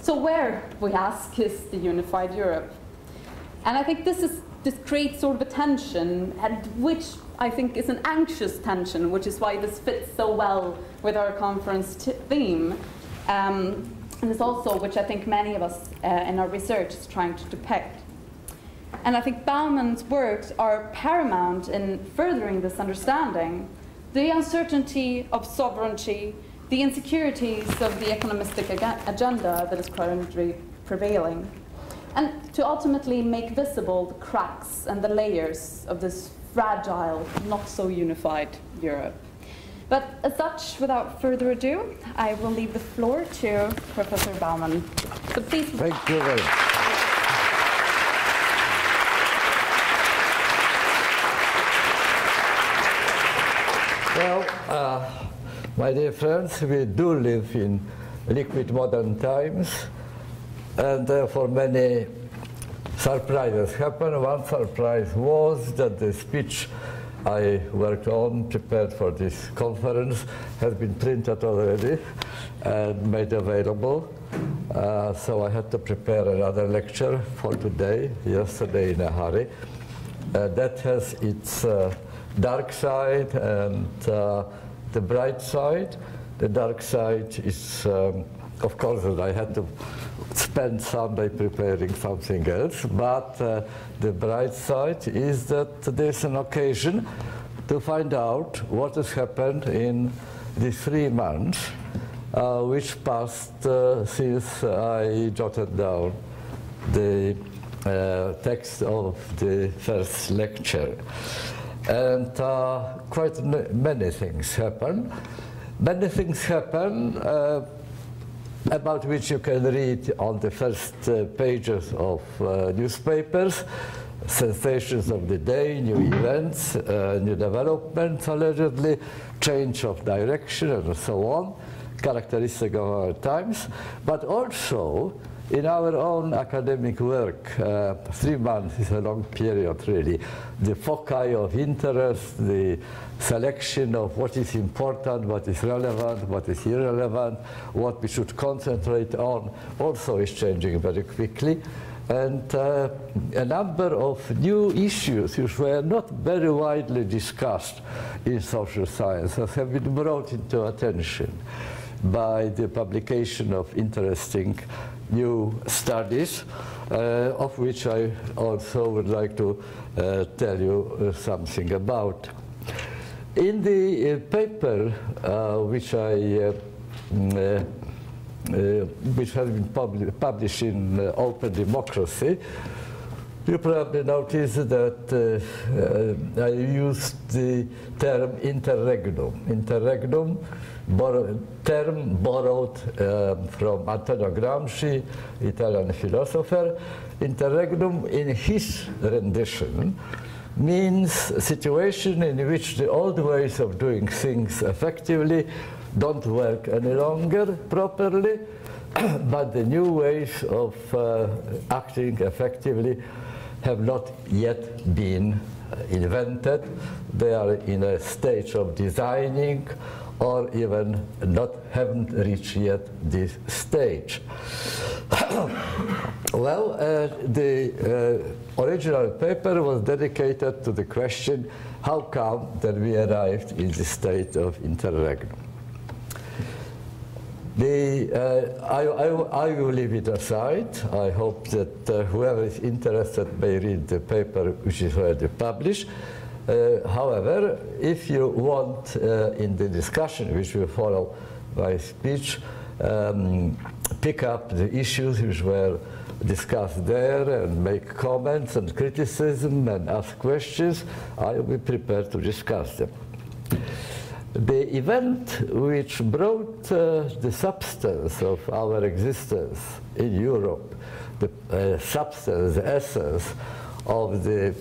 So where, we ask, is the unified Europe? And I think this creates sort of a tension, and which I think is an anxious tension, which is why this fits so well with our conference theme. And it's also which I think many of us in our research is trying to depict. And I think Bauman's works are paramount in furthering this understanding. The uncertainty of sovereignty, the insecurities of the economistic agenda that is currently prevailing, and to ultimately make visible the cracks and the layers of this fragile, not so unified Europe. But as such, without further ado, I will leave the floor to Professor Bauman. So please. Thank you very much. Well, my dear friends, we do live in liquid modern times, and therefore many surprises happen. One surprise was that the speech I worked on, prepared for this conference, has been printed already and made available. So I had to prepare another lecture for today, yesterday in a hurry. That has its dark side and the bright side. The dark side is, of course, that I had to spend Sunday preparing something else, but the bright side is that there's an occasion to find out what has happened in the 3 months which passed since I jotted down the text of the first lecture. And quite many things happen. Many things happen about which you can read on the first pages of newspapers, sensations of the day, new events, new developments allegedly, change of direction and so on, characteristic of our times, but also in our own academic work. 3 months is a long period, really. The foci of interest, the selection of what is important, what is relevant, what is irrelevant, what we should concentrate on, also is changing very quickly. And a number of new issues which were not very widely discussed in social sciences have been brought into attention by the publication of interesting new studies, of which I also would like to tell you something about. In the paper which has been published in Open Democracy, you probably noticed that I used the term interregnum. Interregnum, term borrowed from Antonio Gramsci, Italian philosopher. Interregnum, in his rendition, means a situation in which the old ways of doing things effectively don't work any longer properly, but the new ways of acting effectively have not yet been invented. They are in a stage of designing, or even haven't reached yet this stage. Well, the original paper was dedicated to the question, how come that we arrived in the state of interregnum? I will leave it aside. I hope that whoever is interested may read the paper which is already published. However, if you want, in the discussion which will follow my speech, pick up the issues which were discussed there and make comments and criticism and ask questions, I will be prepared to discuss them. The event which brought the substance of our existence in Europe, the substance, the essence of the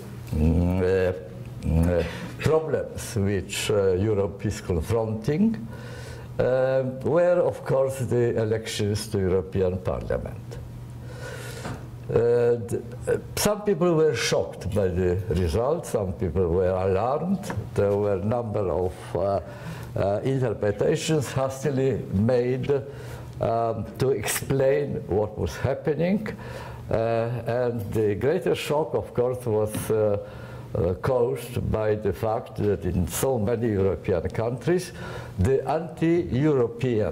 problems which Europe is confronting, were, of course, the elections to European Parliament. Some people were shocked by the results, some people were alarmed. There were a number of interpretations hastily made to explain what was happening. And the greatest shock, of course, was caused by the fact that in so many European countries, the anti-European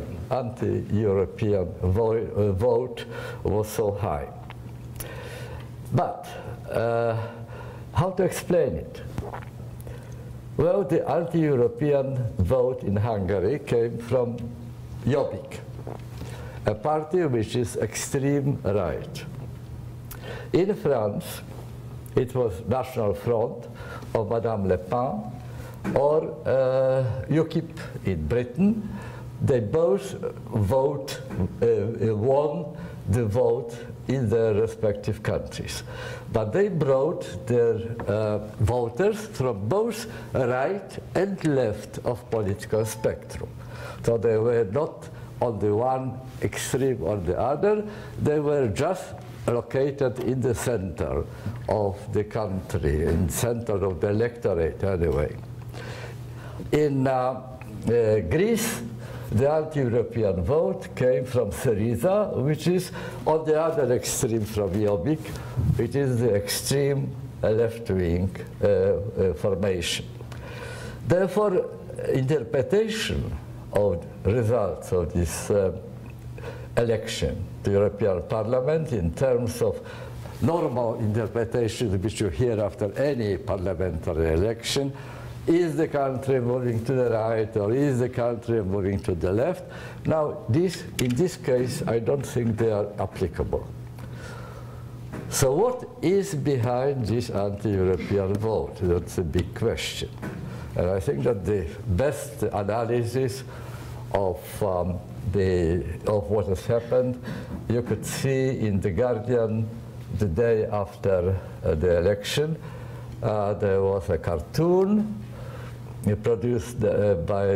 vote was so high. But how to explain it? Well, the anti-European vote in Hungary came from Jobbik, a party which is extreme right. In France, it was National Front of Madame Le Pen or UKIP in Britain. They both won the vote in their respective countries. But they brought their voters from both right and left of political spectrum. So they were not on the one extreme or the other, they were just located in the center of the country, in the center of the electorate anyway. In Greece, the anti-European vote came from Syriza, which is on the other extreme from Jobbik. It is the extreme left-wing formation. Therefore, interpretation of results of this election to European Parliament in terms of normal interpretation which you hear after any parliamentary election, is the country moving to the right or is the country moving to the left? Now, in this case, I don't think they are applicable. So what is behind this anti-European vote? That's a big question. And I think that the best analysis of what has happened, you could see in The Guardian the day after the election. There was a cartoon produced by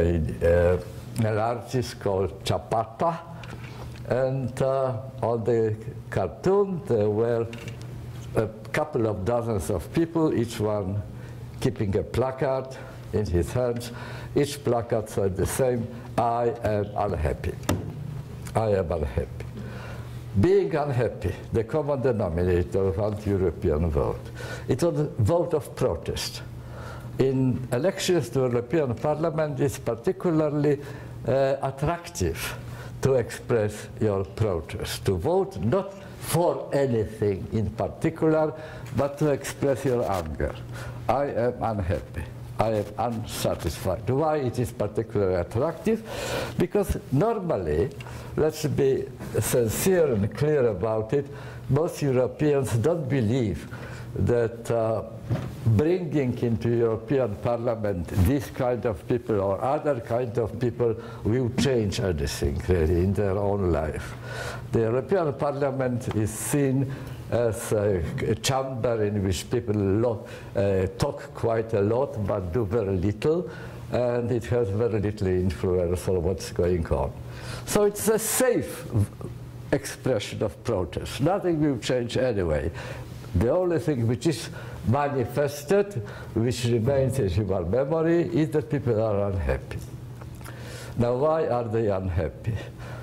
an artist called Chapata, and on the cartoon there were a couple of dozens of people, each one keeping a placard in his hands. Each placard said the same: I am unhappy. I am unhappy. Being unhappy, the common denominator of anti-European vote. It was a vote of protest. In elections to European Parliament, it's particularly attractive to express your protest, to vote not for anything in particular, but to express your anger. I am unhappy. I am unsatisfied. Why it is particularly attractive? Because normally, let's be sincere and clear about it, most Europeans don't believe that bringing into European Parliament this kind of people or other kind of people will change anything really in their own life. The European Parliament is seen as a chamber in which people talk quite a lot but do very little, and it has very little influence on what's going on. So it's a safe expression of protest. Nothing will change anyway. The only thing which is manifested, which remains in human memory, is that people are unhappy. Now, why are they unhappy?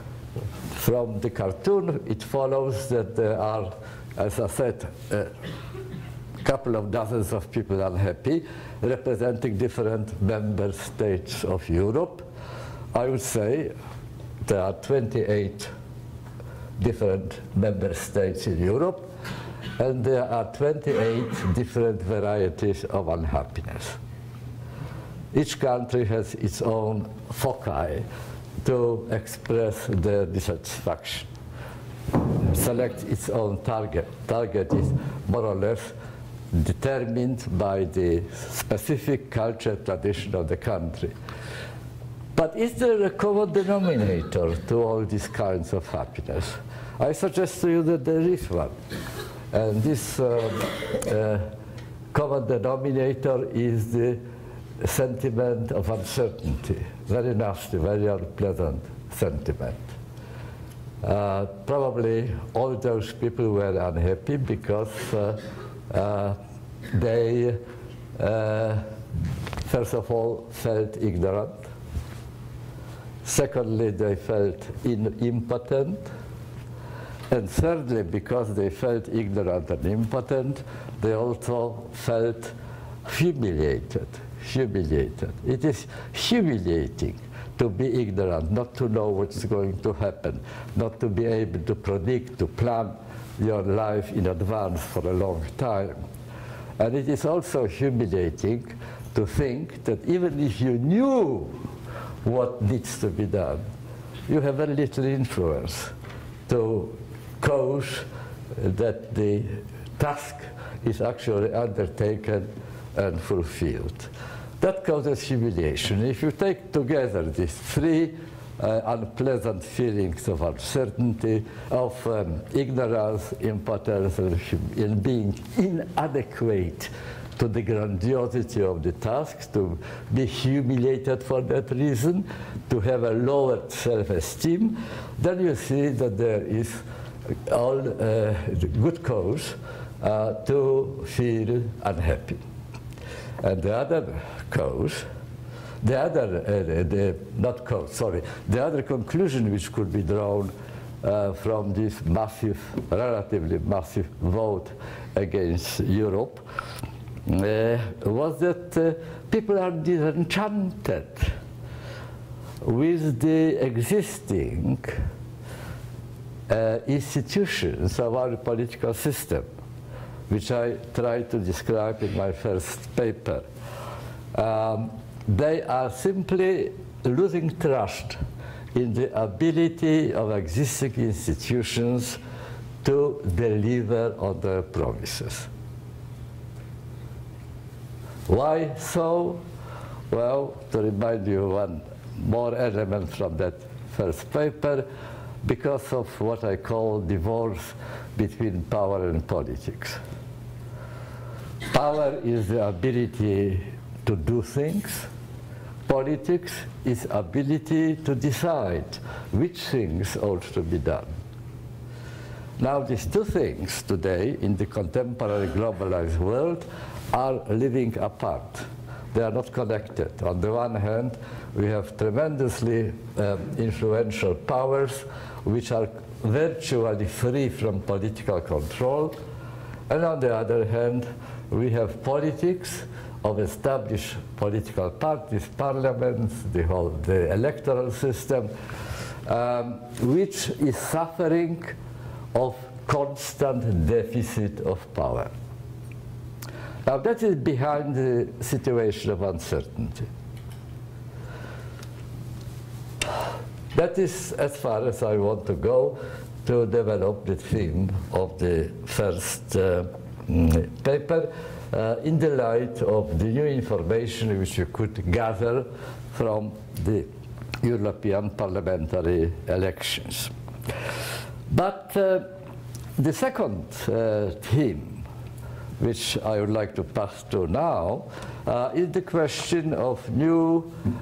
From the cartoon, it follows that there are, as I said, a couple of dozens of people unhappy, representing different member states of Europe. I would say there are 28 different member states in Europe, and there are 28 different varieties of unhappiness. Each country has its own foci to express their dissatisfaction, select its own target. Target is more or less determined by the specific culture tradition of the country. But is there a common denominator to all these kinds of happiness? I suggest to you that there is one. And this common denominator is the sentiment of uncertainty, very nasty, very unpleasant sentiment. Probably all those people were unhappy because they, first of all, felt ignorant. Secondly, they felt impotent. And thirdly, because they felt ignorant and impotent, they also felt humiliated. It is humiliating to be ignorant, not to know what's going to happen, not to be able to predict, to plan your life in advance for a long time. And it is also humiliating to think that even if you knew what needs to be done, you have very little influence to cause that the task is actually undertaken and fulfilled. That causes humiliation. If you take together these three unpleasant feelings of uncertainty, of ignorance, impotence, and being inadequate to the grandiosity of the task, to be humiliated for that reason, to have a lowered self-esteem, then you see that there is all good cause to feel unhappy. And the other cause, the other conclusion which could be drawn from this massive, relatively massive vote against Europe was that people are disenchanted with the existing institutions of our political system, which I tried to describe in my first paper. They are simply losing trust in the ability of existing institutions to deliver on their promises. Why so? Well, to remind you one more element from that first paper, because of what I call divorce between power and politics. Power is the ability to do things. Politics is ability to decide which things ought to be done. Now, these two things today in the contemporary globalized world are living apart. They are not connected. On the one hand, we have tremendously influential powers which are virtually free from political control. And on the other hand, we have politics of established political parties, parliaments, the electoral system, which is suffering of constant deficit of power. Now that is behind the situation of uncertainty. That is as far as I want to go to develop the theme of the first paper in the light of the new information which you could gather from the European parliamentary elections. But the second theme which I would like to pass to now is the question of new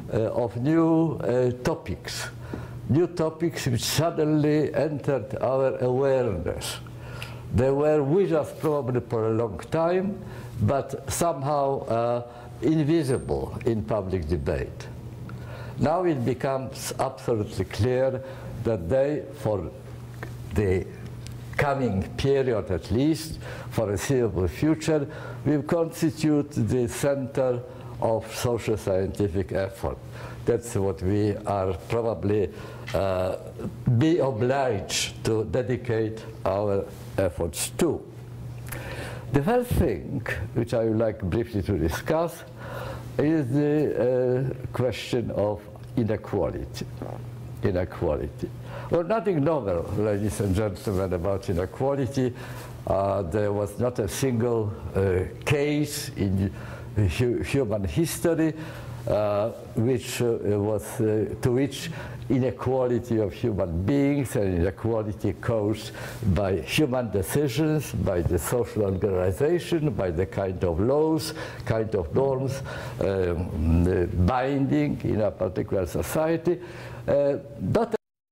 topics. New topics which suddenly entered our awareness. They were with us probably for a long time, but somehow invisible in public debate. Now it becomes absolutely clear that they, for the coming period at least, for a foreseeable future, will constitute the center of social scientific effort. That's what we are probably be obliged to dedicate our efforts to. The first thing which I would like briefly to discuss is the question of inequality. Inequality. Well, nothing novel, ladies and gentlemen, about inequality. There was not a single case in human history to which inequality of human beings and inequality caused by human decisions, by the social organization, by the kind of laws, kind of norms binding in a particular society, not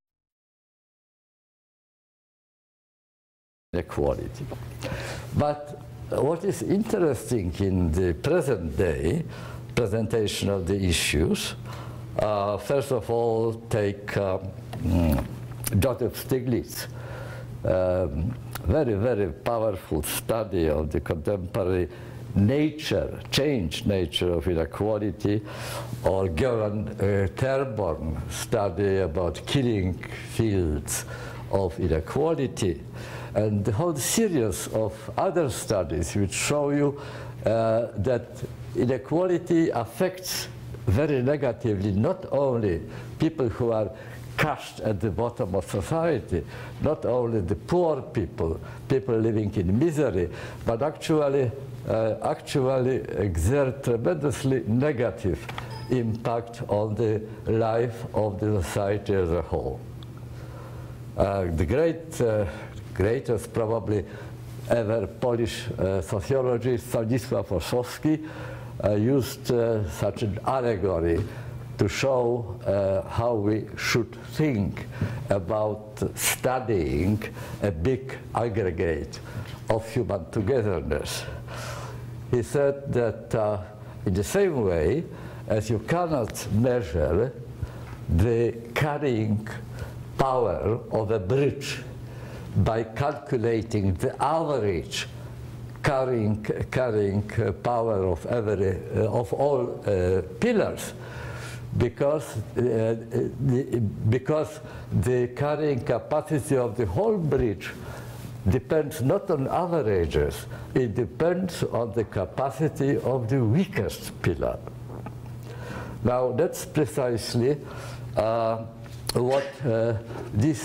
inequality. But what is interesting in the present day presentation of the issues First of all, take Joseph Stiglitz, very, very powerful study of the contemporary nature, changed nature of inequality, or Göran Terborn study about killing fields of inequality, and the whole series of other studies which show you that inequality affects very negatively not only people who are crushed at the bottom of society, not only the poor people, people living in misery, but actually exert tremendously negative impact on the life of the society as a whole. The greatest probably ever Polish sociologist, Stanisław Orzechowski, used such an allegory to show how we should think about studying a big aggregate of human togetherness. He said that in the same way as you cannot measure the carrying power of a bridge by calculating the average carrying power of all pillars, because the carrying capacity of the whole bridge depends not on averages, it depends on the capacity of the weakest pillar. Now that's precisely what this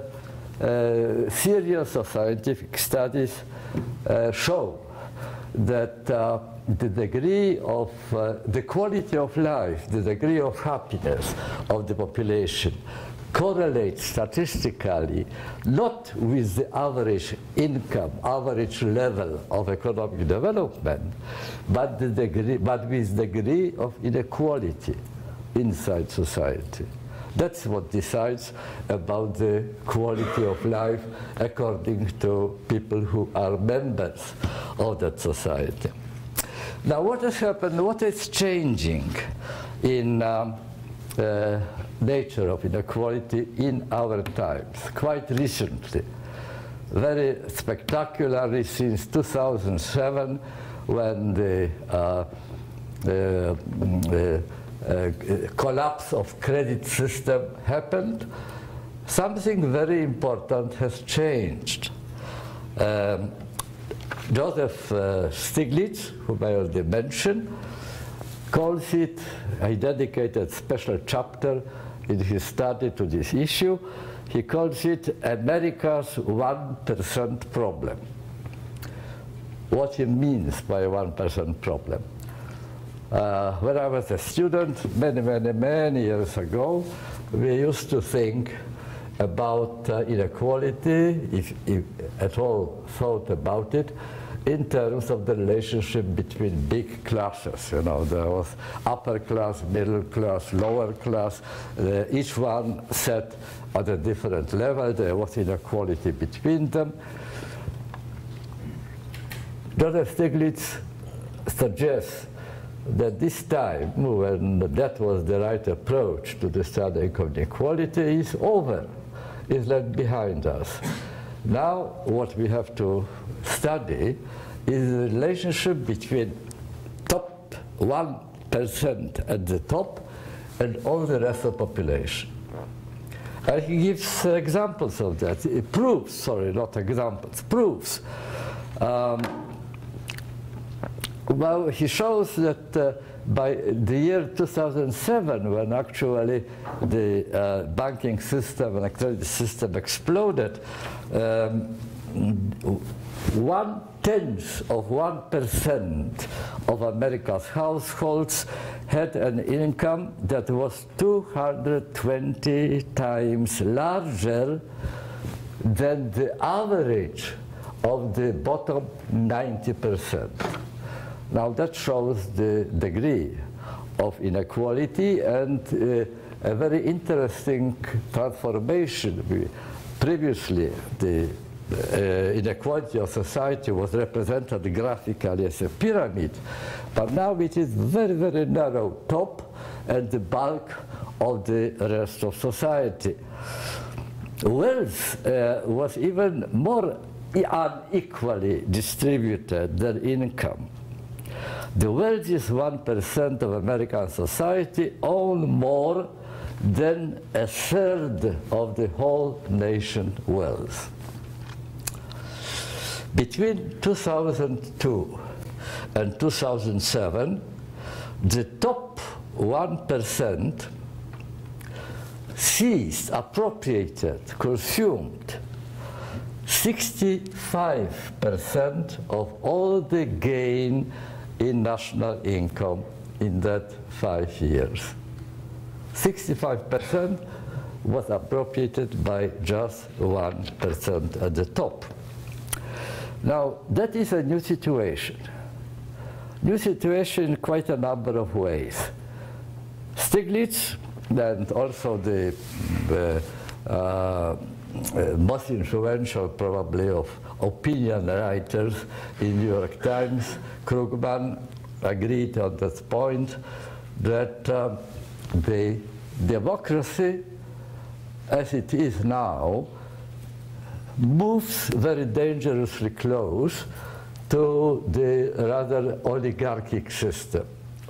series of scientific studies show, that the degree of the quality of life, the degree of happiness of the population correlates statistically not with the average income, average level of economic development, but with degree of inequality inside society. That's what decides about the quality of life according to people who are members of that society. Now, what has happened, what is changing in nature of inequality in our times, quite recently, very spectacularly since 2007, when the collapse of credit system happened, something very important has changed. Joseph Stiglitz, whom I already mentioned, calls it, he dedicated a special chapter in his study to this issue. He calls it America's 1% problem. What he means by 1% problem. When I was a student many years ago, we used to think about inequality, if at all thought about it, in terms of the relationship between big classes. You know, there was upper class, middle class, lower class, each one set at a different level. There was inequality between them. Joseph Stiglitz suggests that this time, when that was the right approach to the study of inequality, is over, is left behind us. Now what we have to study is the relationship between top 1% at the top and all the rest of the population. And he gives examples of that. It proves, sorry, not examples, proofs. Well, he shows that by the year 2007, when actually the banking system and the credit system exploded, 0.1% of America's households had an income that was 220 times larger than the average of the bottom 90%. Now that shows the degree of inequality and a very interesting transformation. Previously, the inequality of society was represented graphically as a pyramid, but now it is very, very narrow top and the bulk of the rest of society. Wealth was even more unequally distributed than income. The wealthiest 1% of American society own more than a third of the whole nation wealth. Between 2002 and 2007, the top 1% seized, appropriated, consumed 65% of all the gain in national income in that 5 years. 65% was appropriated by just 1% at the top. Now, that is a new situation. New situation in quite a number of ways. Stiglitz, and also the most influential probably of opinion writers in New York Times, Krugman, agreed on that point that the democracy as it is now moves very dangerously close to the rather oligarchic system.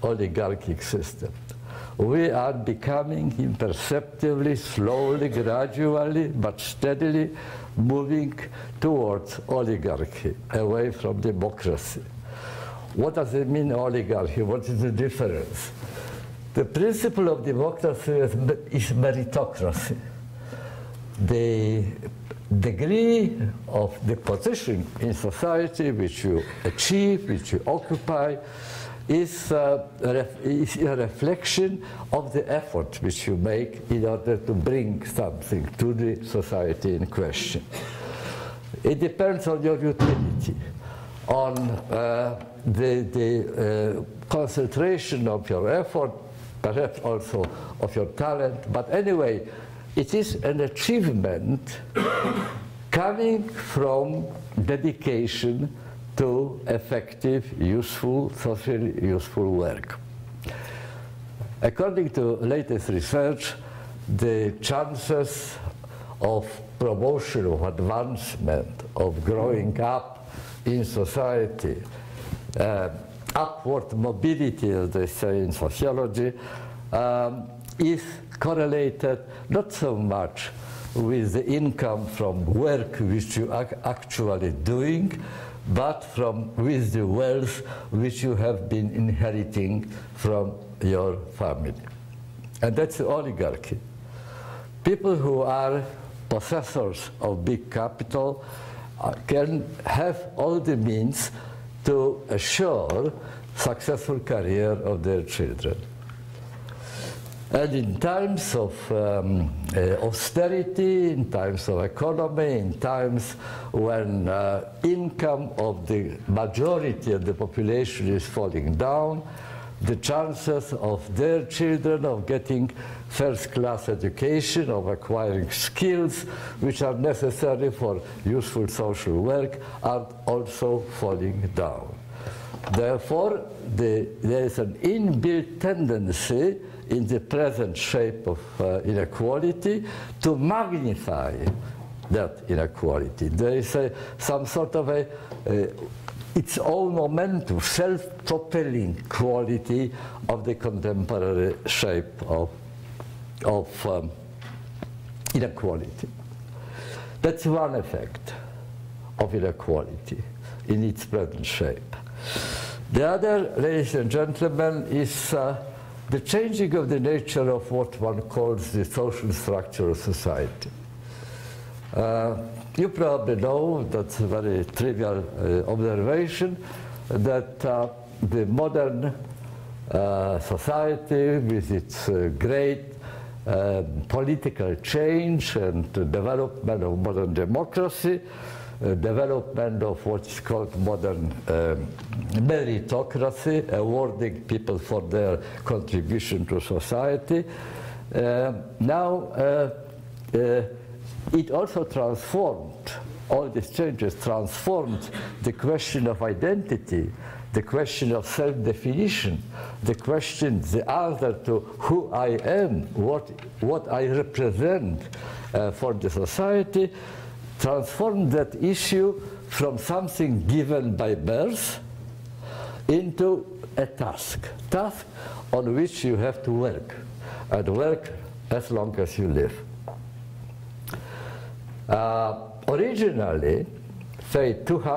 We are becoming imperceptibly, slowly, gradually, but steadily moving towards oligarchy, away from democracy. What does it mean, oligarchy? What is the difference? The principle of democracy is meritocracy. The degree of the position in society which you achieve, which you occupy, is a reflection of the effort which you make in order to bring something to the society in question. It depends on your utility, on the concentration of your effort, perhaps also of your talent, but anyway, it is an achievement coming from dedication to effective, useful, socially useful work. According to latest research, the chances of promotion, of advancement, of growing up in society, upward mobility, as they say in sociology, is correlated not so much with the income from work which you are actually doing, but with the wealth which you have been inheriting from your family. And that's the oligarchy. People who are possessors of big capital can have all the means to assure successful career of their children. And in times of austerity, in times of economy, in times when income of the majority of the population is falling down, the chances of their children of getting first-class education, of acquiring skills which are necessary for useful social work are also falling down. Therefore, there is an inbuilt tendency in the present shape of inequality to magnify that inequality. There is some sort of its own momentum, self-propelling quality of the contemporary shape of inequality. That's one effect of inequality in its present shape. The other, ladies and gentlemen, is the changing of the nature of what one calls the social structure of society. You probably know, that's a very trivial observation, that the modern society with its great political change and development of modern democracy, development of what is called modern meritocracy, awarding people for their contribution to society. Now, it also transformed all these changes transformed the question of identity, the question of self-definition, the answer to who I am, what I represent for the society, transformed that issue from something given by birth into a task on which you have to work, and work as long as you live. Originally, say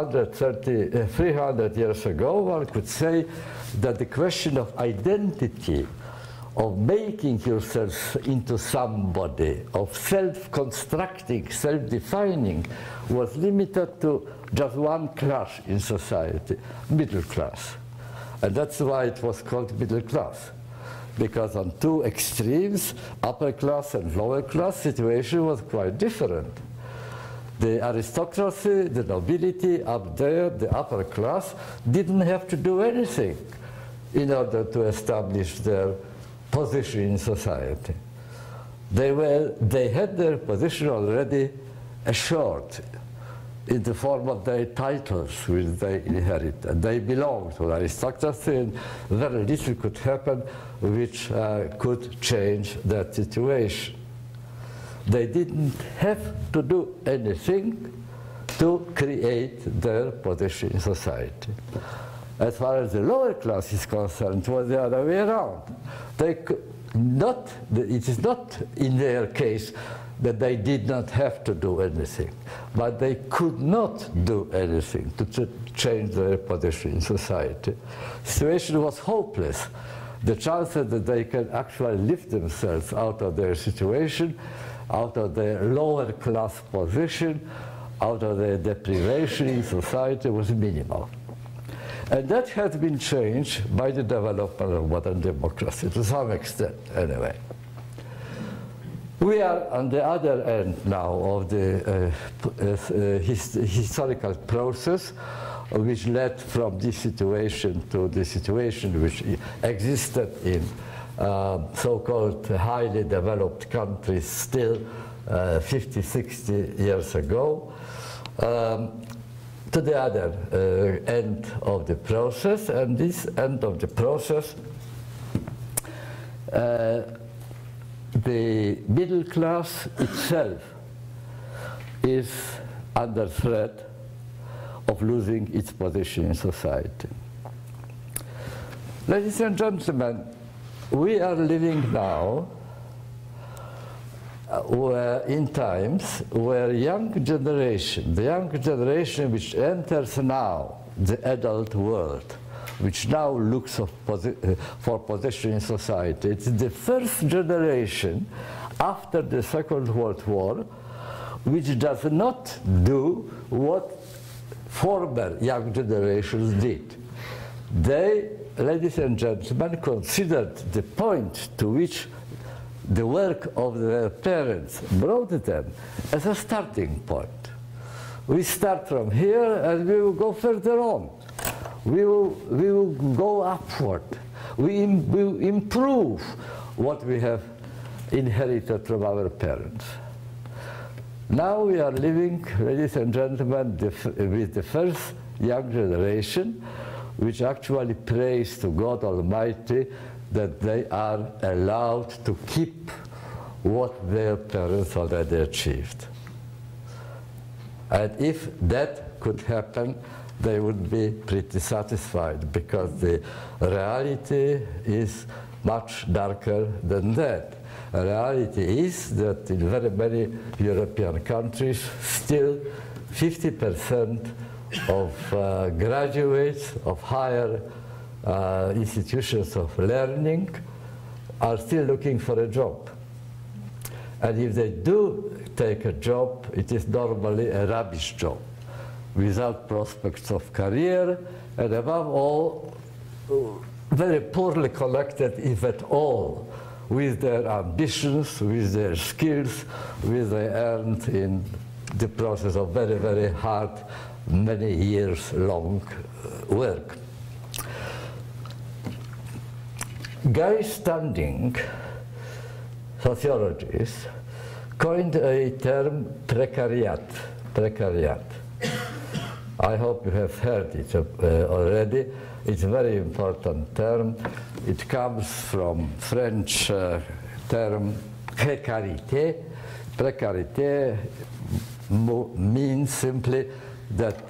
300 years ago, one could say that the question of identity, of making yourself into somebody, of self-constructing, self-defining, was limited to just one class in society, middle class. And that's why it was called middle class, because on two extremes, upper class and lower class, situation was quite different. The aristocracy, the nobility up there, the upper class, didn't have to do anything in order to establish their position in society. They had their position already assured in the form of their titles which they inherited. They belonged to the aristocracy, and very little could happen which could change that situation. They didn't have to do anything to create their position in society. As far as the lower class is concerned, it was the other way around. It is not in their case that they did not have to do anything, but they could not do anything to change their position in society. The situation was hopeless. The chances that they can actually lift themselves out of their situation, out of their lower class position, out of their deprivation in society was minimal. And that has been changed by the development of modern democracy, to some extent anyway. We are on the other end now of the historical process which led from this situation to the situation which existed in so-called highly developed countries still 50, 60 years ago, to the other end of the process. And this end of the process, the middle class itself is under threat of losing its position in society. Ladies and gentlemen, we are living now in times where the young generation which enters now the adult world, which now looks for position in society, it's the first generation after the Second World War which does not do what former young generations did. They, ladies and gentlemen, considered the point to which the work of their parents brought them as a starting point. We start from here and we will go further on. We will go upward. We will improve what we have inherited from our parents. Now we are living, ladies and gentlemen, with the first young generation which actually prays to God Almighty that they are allowed to keep what their parents already achieved. And if that could happen, they would be pretty satisfied, because the reality is much darker than that. The reality is that in very many European countries, still 50% of graduates of higher institutions of learning are still looking for a job. And if they do take a job, it is normally a rubbish job, without prospects of career, and above all, very poorly connected, if at all, with their ambitions, with their skills, which they earned in the process of very, very hard, many years long work. Guy Standing, sociologist, coined a term precariat precariat. I hope you have heard it already. It's a very important term. It comes from French term précarité. Précarité means simply that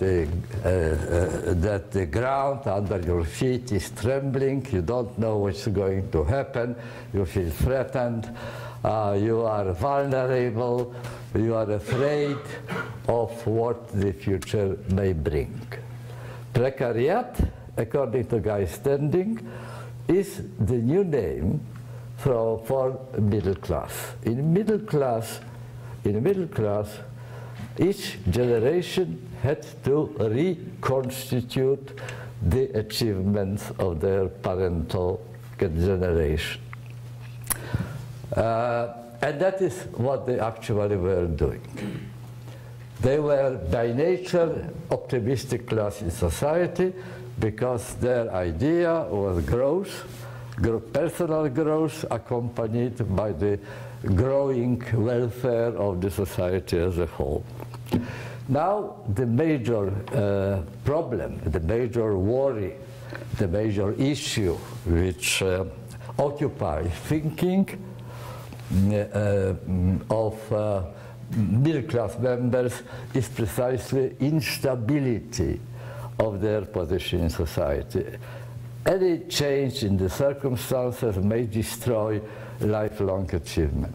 the ground under your feet is trembling. You don't know what's going to happen. You feel threatened. You are vulnerable. You are afraid of what the future may bring. Precariat, according to Guy Standing, is the new name for middle class. In middle class, each generation had to reconstitute the achievements of their parental generation. And that is what they actually were doing. They were by nature optimistic class in society because their idea was growth, personal growth accompanied by the growing welfare of the society as a whole. Now the major problem, the major worry, the major issue which occupies thinking of middle class members is precisely instability of their position in society. Any change in the circumstances may destroy lifelong achievement.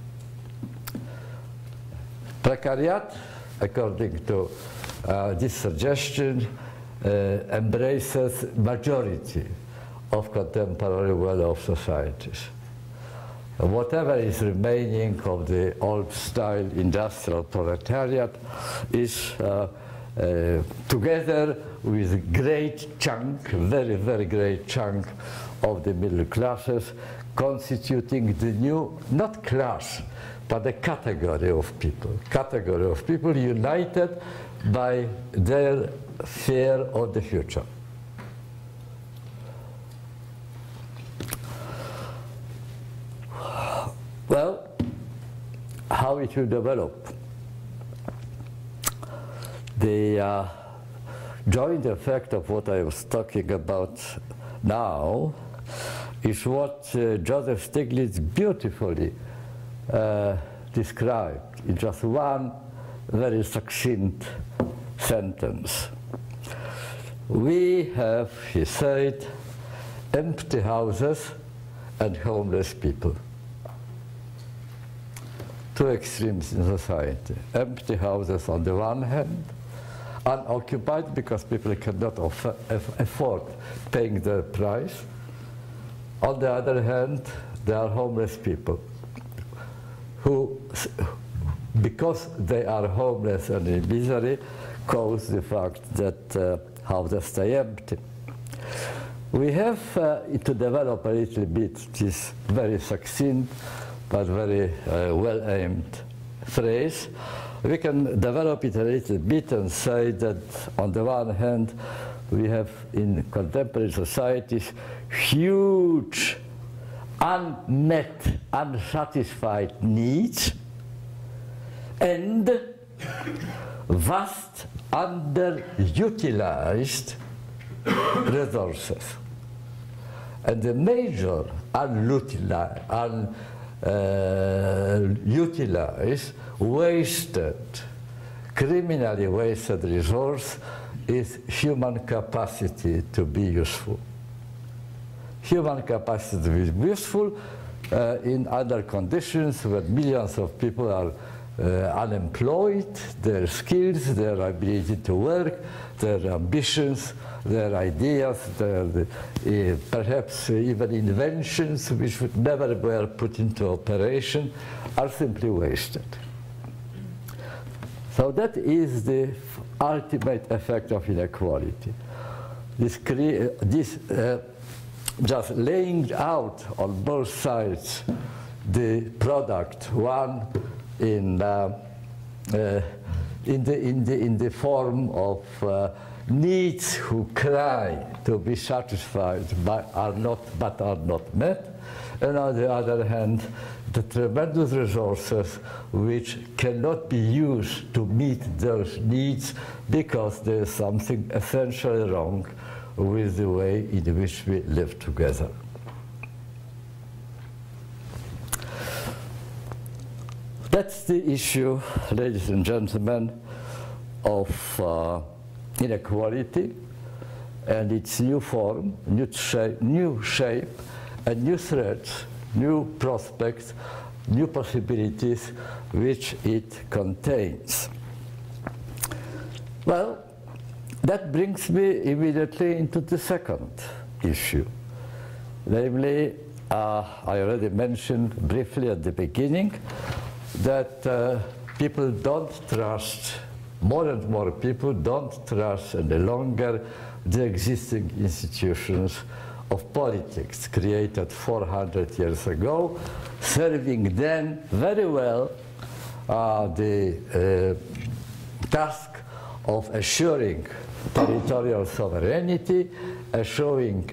Precariat, according to this suggestion, embraces majority of contemporary well-off societies. Whatever is remaining of the old-style industrial proletariat is together with a great chunk, very, very great chunk of the middle classes, constituting the new, not class, but a category of people united by their fear of the future. Well, how it will develop? The joint effect of what I was talking about now is what Joseph Stiglitz beautifully described in just one very succinct sentence. We have, he said, empty houses and homeless people. Two extremes in society. Empty houses on the one hand, unoccupied because people cannot afford paying their price. On the other hand, there are homeless people who, because they are homeless and in misery, cause the fact that houses stay empty. We have to develop a little bit this very succinct but very well-aimed phrase. We can develop it a little bit and say that on the one hand, we have in contemporary societies huge, unmet, unsatisfied needs and vast, underutilized resources. And the major unutilized, wasted, criminally wasted resource is human capacity to be useful. Human capacity to be useful in other conditions where millions of people are unemployed, their skills, their ability to work, their ambitions, their ideas, their perhaps even inventions which would never were put into operation are simply wasted. So that is the ultimate effect of inequality. This just laying out on both sides the product, one in the form of needs who cry to be satisfied but are not met, and on the other hand, the tremendous resources which cannot be used to meet those needs because there is something essentially wrong with the way in which we live together. That's the issue, ladies and gentlemen, of inequality and its new form, new shape, and new threats, new prospects, new possibilities which it contains. Well, that brings me immediately into the second issue. Namely, I already mentioned briefly at the beginning that people don't trust, more and more people don't trust any longer the existing institutions of politics created 400 years ago, serving then very well the task of assuring territorial sovereignty, assuring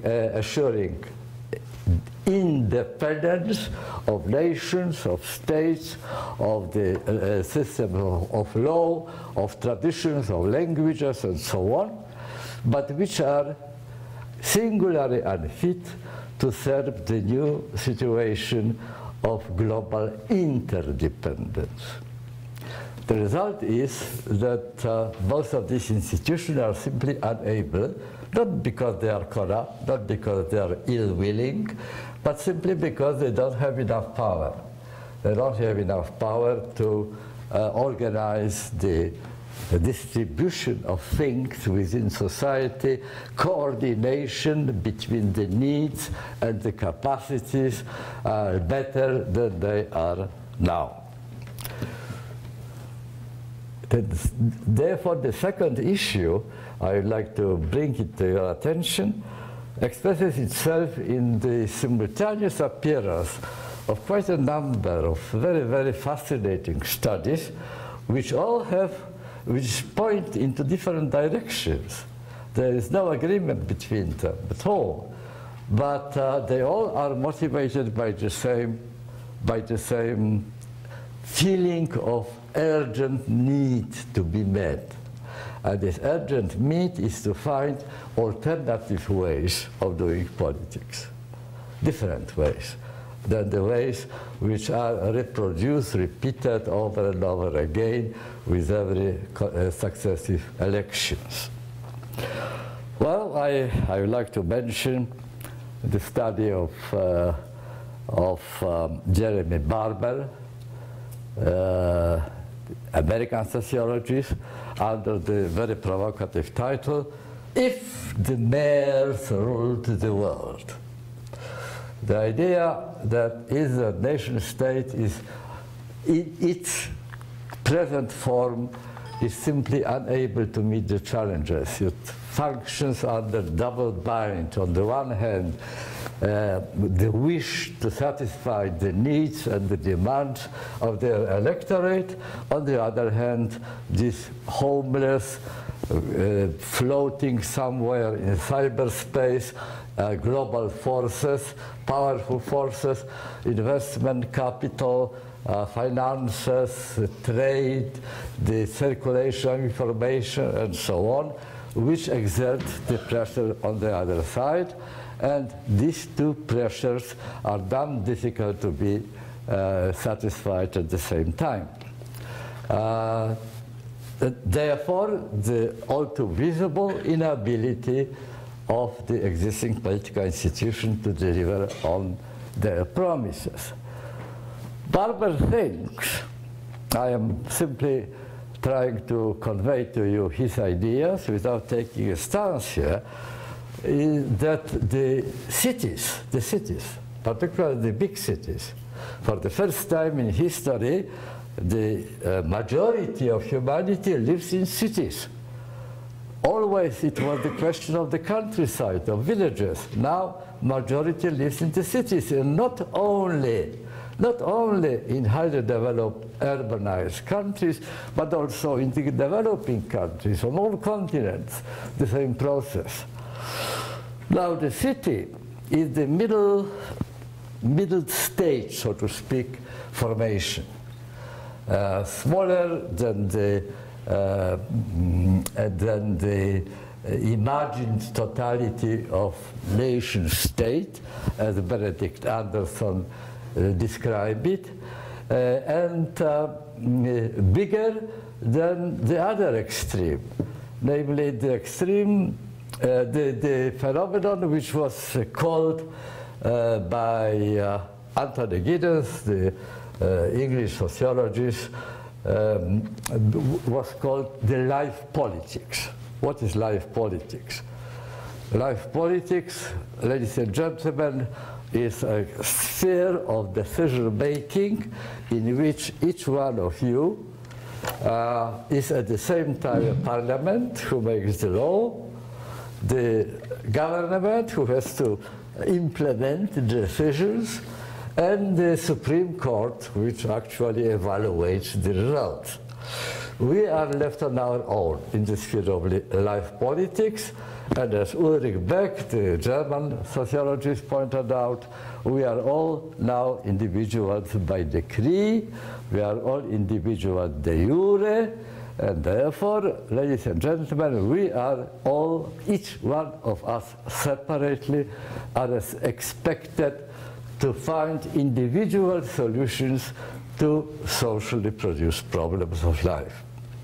independence of nations, of states, of the system of law, of traditions, of languages, and so on, but which are singularly unfit to serve the new situation of global interdependence. The result is that both of these institutions are simply unable, not because they are corrupt, not because they are ill-willing, but simply because they don't have enough power. They don't have enough power to organize the distribution of things within society, coordination between the needs and the capacities better than they are now. Therefore, the second issue I would like to bring it to your attention expresses itself in the simultaneous appearance of quite a number of very, very fascinating studies which point into different directions. There is no agreement between them at all, but they all are motivated by the same feeling of urgent need to be met. And this urgent need is to find alternative ways of doing politics, different ways than the ways which are reproduced, repeated over and over again with every successive elections. Well, I would like to mention the study of Jeremy Barber, American sociologist, under the very provocative title, "If the Mayors Ruled the World." The idea that is a nation-state is, in its present form, is simply unable to meet the challenges. It functions under double bind. On the one hand, the wish to satisfy the needs and the demands of their electorate. On the other hand, this homeless, floating somewhere in cyberspace, global forces, powerful forces, investment capital, finances, trade, the circulation of information, and so on, which exert the pressure on the other side. And these two pressures are damn difficult to be satisfied at the same time. Therefore, the all too visible inability of the existing political institution to deliver on their promises. Barber thinks, I am simply trying to convey to you his ideas without taking a stance here, is that the cities, particularly the big cities, for the first time in history, the majority of humanity lives in cities. Always it was the question of the countryside, of villages. Now majority lives in the cities, and not only in highly developed urbanized countries, but also in the developing countries on all continents, the same process. Now the city is the middle stage, so to speak, formation. Smaller than the imagined totality of nation state, as Benedict Anderson described it, and bigger than the other extreme, namely the extreme, the phenomenon which was called by Anthony Giddens, the English sociologist, was called the life politics. What is life politics? Life politics, ladies and gentlemen, is a sphere of decision making in which each one of you is at the same time a parliament who makes the law, the government who has to implement the decisions, and the Supreme Court which actually evaluates the results. We are left on our own in the sphere of life politics, and as Ulrich Beck, the German sociologist, pointed out, we are all now individuals by decree, we are all individuals de jure, and therefore, ladies and gentlemen, we are all, each one of us separately, are expected to find individual solutions to socially produced problems of life.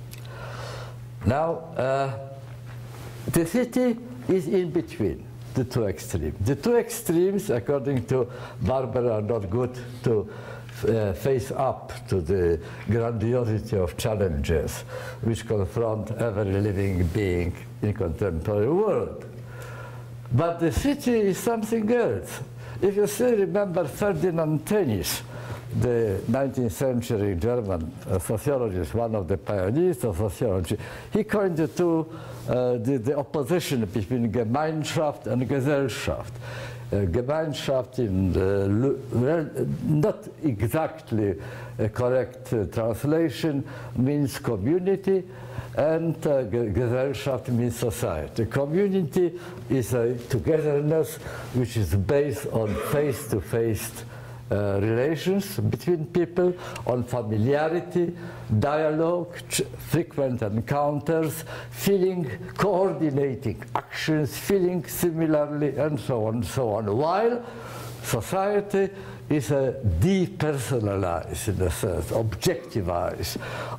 Now, the city is in between the two extremes. The two extremes, according to Barber, are not good to face up to the grandiosity of challenges which confront every living being in contemporary world. But the city is something else. If you still remember Ferdinand Tönnies, the 19th century German sociologist, one of the pioneers of sociology, he coined the opposition between Gemeinschaft and Gesellschaft. Gemeinschaft, in not exactly a correct translation, means community, and Gesellschaft means society. Community is a togetherness which is based on face-to-face relations between people, on familiarity, dialogue, frequent encounters, feeling, coordinating actions, feeling similarly, and so on and so on. While society is a depersonalized, in a sense, objectivized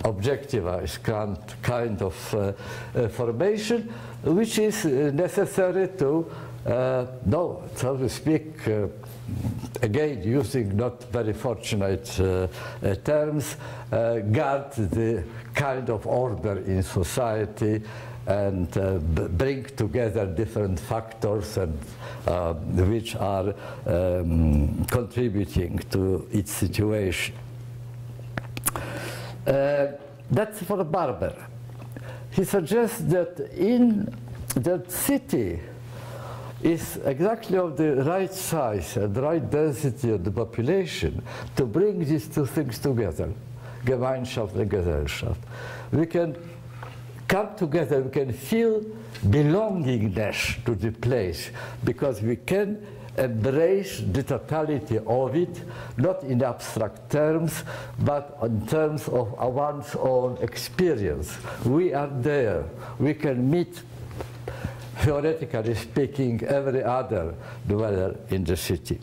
kind of formation, which is necessary to, so to speak, again, using not very fortunate terms, guard the kind of order in society and bring together different factors and which are contributing to its situation. That's for Barber. He suggests that in that city is exactly of the right size and right density of the population to bring these two things together, Gemeinschaft and Gesellschaft. We can come together, we can feel belongingness to the place because we can embrace the totality of it, not in abstract terms, but in terms of one's own experience. We are there, we can meet, theoretically speaking, every other dweller in the city.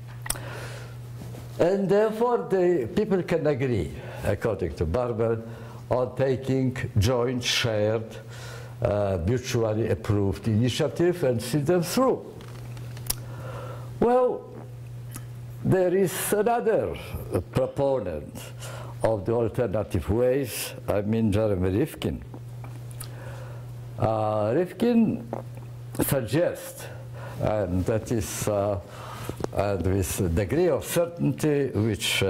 And therefore, the people can agree, according to Barber, on taking joint, shared, mutually approved initiative and see them through. Well, there is another proponent of the alternative ways, I mean Jeremy Rifkin. Rifkin suggests, and that is and with a degree of certainty which,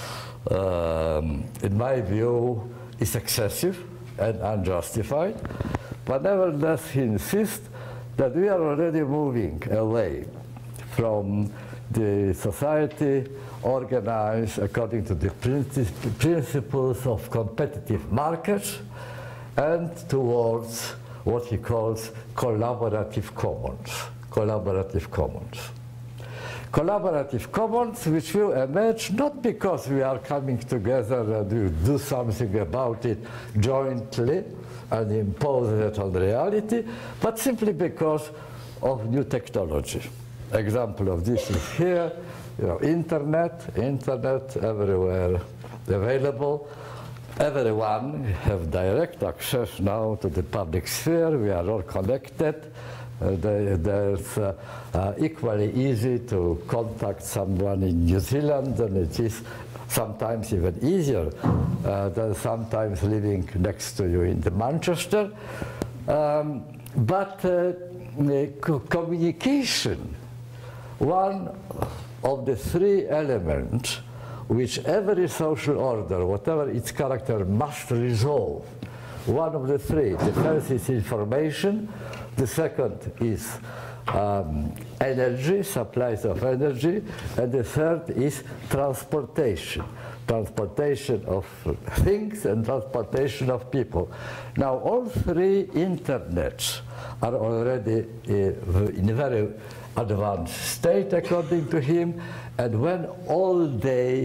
in my view, is excessive and unjustified, but nevertheless he insists that we are already moving away from the society organized according to the principles of competitive markets and towards what he calls collaborative commons. collaborative commons. Collaborative commons which will emerge not because we are coming together and we do something about it jointly and impose that on reality, but simply because of new technology. Example of this is here, internet everywhere available. Everyone have direct access now to the public sphere. We are all connected. There's equally easy to contact someone in New Zealand, and it is sometimes even easier than sometimes living next to you in Manchester. But communication, one of the three elements which every social order, whatever its character, must resolve. One of the three. The first is information. The second is energy, supplies of energy. And the third is transportation. Transportation of things and transportation of people. Now, all three internets are already in a very advanced state, according to him, and when all they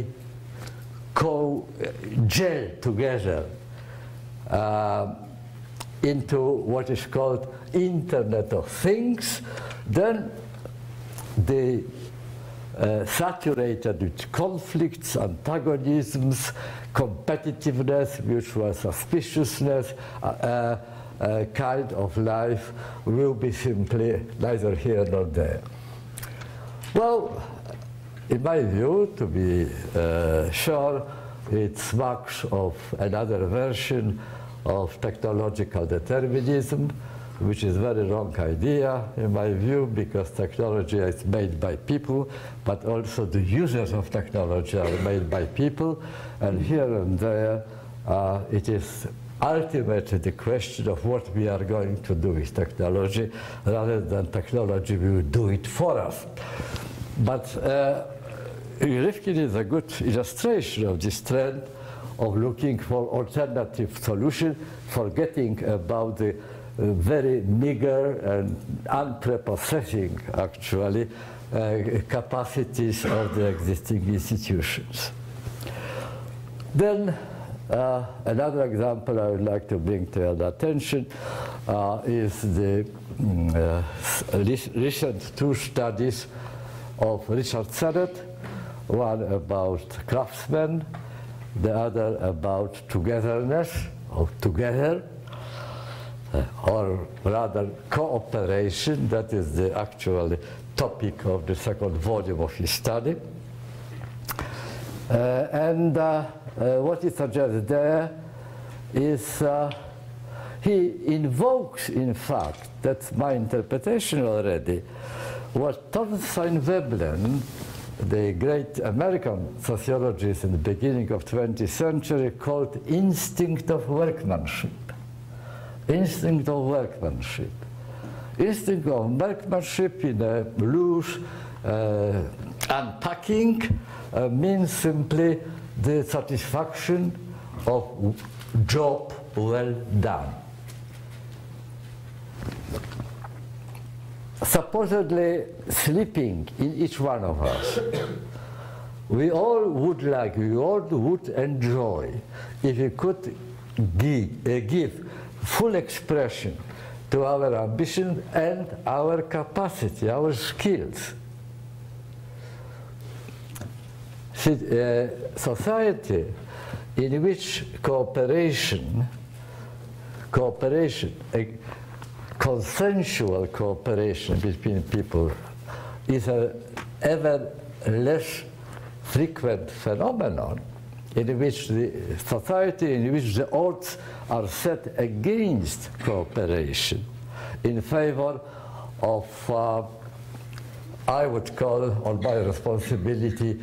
gel together into what is called Internet of Things, then they saturated with conflicts, antagonisms, competitiveness, mutual suspiciousness, kind of life will be simply neither here nor there. Well, in my view, to be sure, it smacks of another version of technological determinism, which is a very wrong idea, in my view, because technology is made by people, but also the users of technology are made by people, and here and there it is ultimately the question of what we are going to do with technology, rather than technology will do it for us. But Rifkin is a good illustration of this trend of looking for alternative solutions, forgetting about the very meager and unprepossessing, actually, capacities of the existing institutions. Then another example I would like to bring to your attention is the recent two studies of Richard Sennett, one about craftsmen, the other about togetherness, or together, or rather cooperation. That is the actual topic of the second volume of his study. What he suggests there is he invokes, in fact, that's my interpretation already, what Thorstein Veblen, the great American sociologist in the beginning of 20th century, called instinct of workmanship. Instinct of workmanship. Instinct of workmanship in a loose unpacking means simply the satisfaction of job well done. Supposedly sleeping in each one of us, we all would enjoy if we could give full expression to our ambition and our capacity, our skills. Society in which cooperation, consensual cooperation between people is an ever less frequent phenomenon, in which the society in which the odds are set against cooperation in favor of, I would call on my responsibility,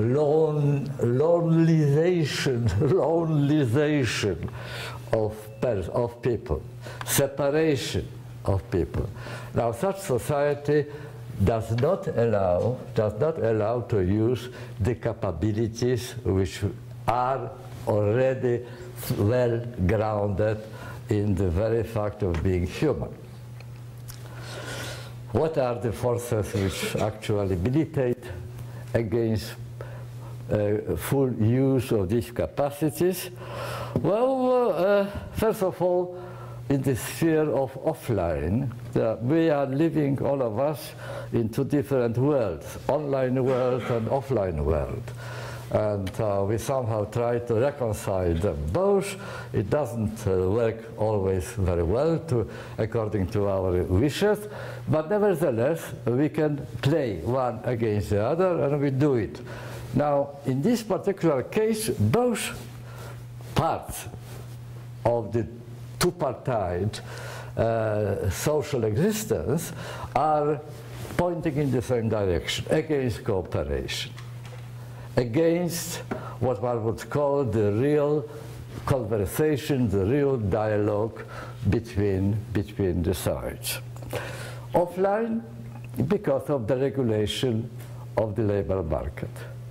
lonelization of people, separation of people. Now, such society does not allow to use the capabilities which are already well grounded in the very fact of being human. what are the forces which actually militate against full use of these capacities? Well, first of all, in the sphere of offline, we are living, all of us, in two different worlds, online world and offline world. And we somehow try to reconcile them both. It doesn't work always very well according to our wishes, but nevertheless, we can play one against the other, and we do it. Now, in this particular case, both parts of the two-partite social existence are pointing in the same direction, against cooperation, against what one would call the real conversation, the real dialogue between the sides. Offline, because of the regulation of the labor market.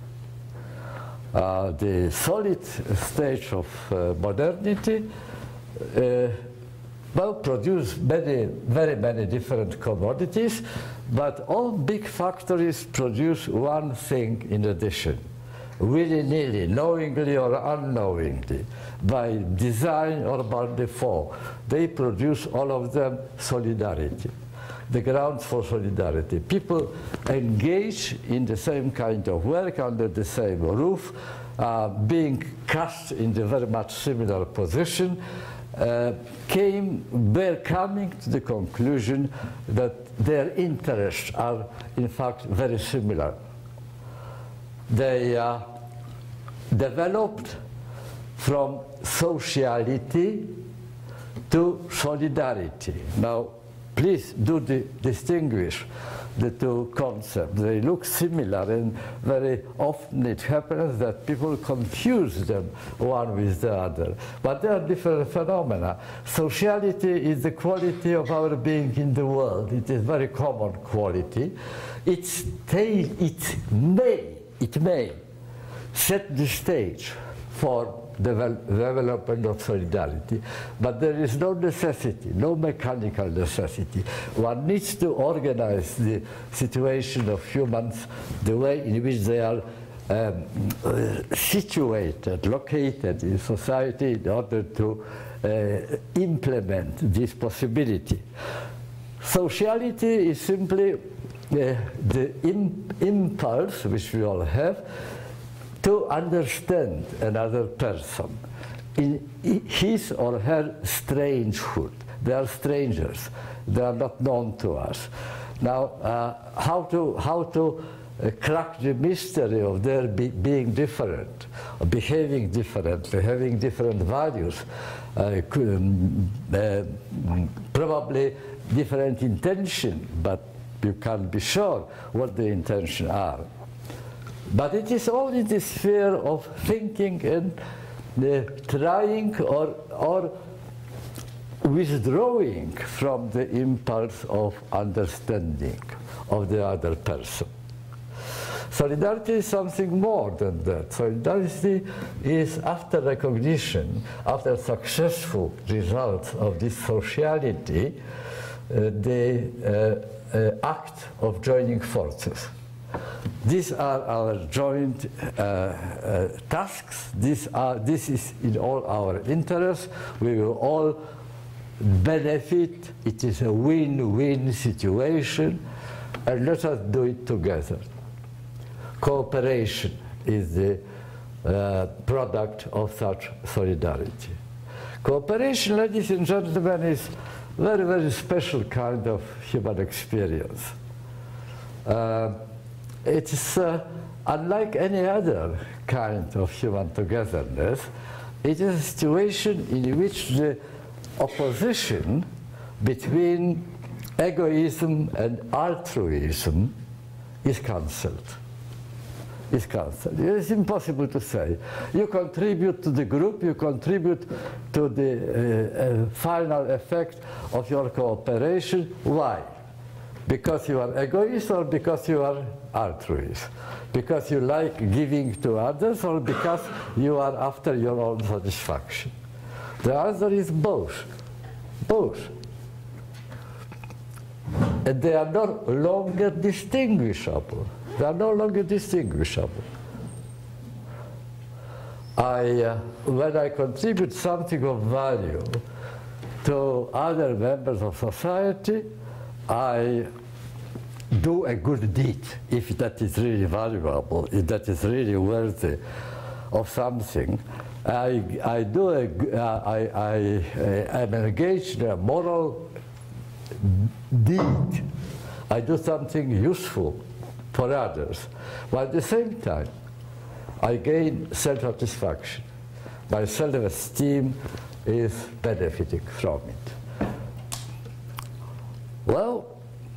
The solid stage of modernity produced very many different commodities, but all big factories produce one thing in addition, willy-nilly, knowingly or unknowingly, by design or by default. They produce, all of them, solidarity, the grounds for solidarity. People engage in the same kind of work under the same roof, being cast in the very much similar position, were coming to the conclusion that their interests are in fact very similar. They developed from sociality to solidarity. Now, please do distinguish the two concepts. They look similar, and very often it happens that people confuse them one with the other. But they are different phenomena. Sociality is the quality of our being in the world. It is a very common quality. It may set the stage for development of solidarity, but there is no necessity, no mechanical necessity. One needs to organize the situation of humans the way in which they are situated, located in society in order to implement this possibility. Sociality is simply the impulse which we all have to understand another person in his or her strangehood. They are strangers. They are not known to us. Now, how to crack the mystery of their being different, behaving differently, having different values, probably different intention, but you can't be sure what the intentions are. But it is all in the sphere of thinking and trying or withdrawing from the impulse of understanding of the other person. Solidarity is something more than that. Solidarity is after recognition, after successful results of this sociality, the act of joining forces. These are our joint tasks. This is in all our interests. We will all benefit. It is a win-win situation, and let us do it together. Cooperation is the product of such solidarity. Cooperation, ladies and gentlemen, is a very, very special kind of human experience. It is unlike any other kind of human togetherness. It is a situation in which the opposition between egoism and altruism is cancelled. It is impossible to say. You contribute to the group, you contribute to the final effect of your cooperation. Why? Because you are egoist or because you are altruist? Because you like giving to others or because you are after your own satisfaction? The answer is both. Both. and they are no longer distinguishable. They are no longer distinguishable. When I contribute something of value to other members of society, I do a good deed, if that is really valuable, if that is really worthy of something. I am engaged in a moral deed. I do something useful for others, but at the same time, I gain self-satisfaction. My self-esteem is benefiting from it. Well,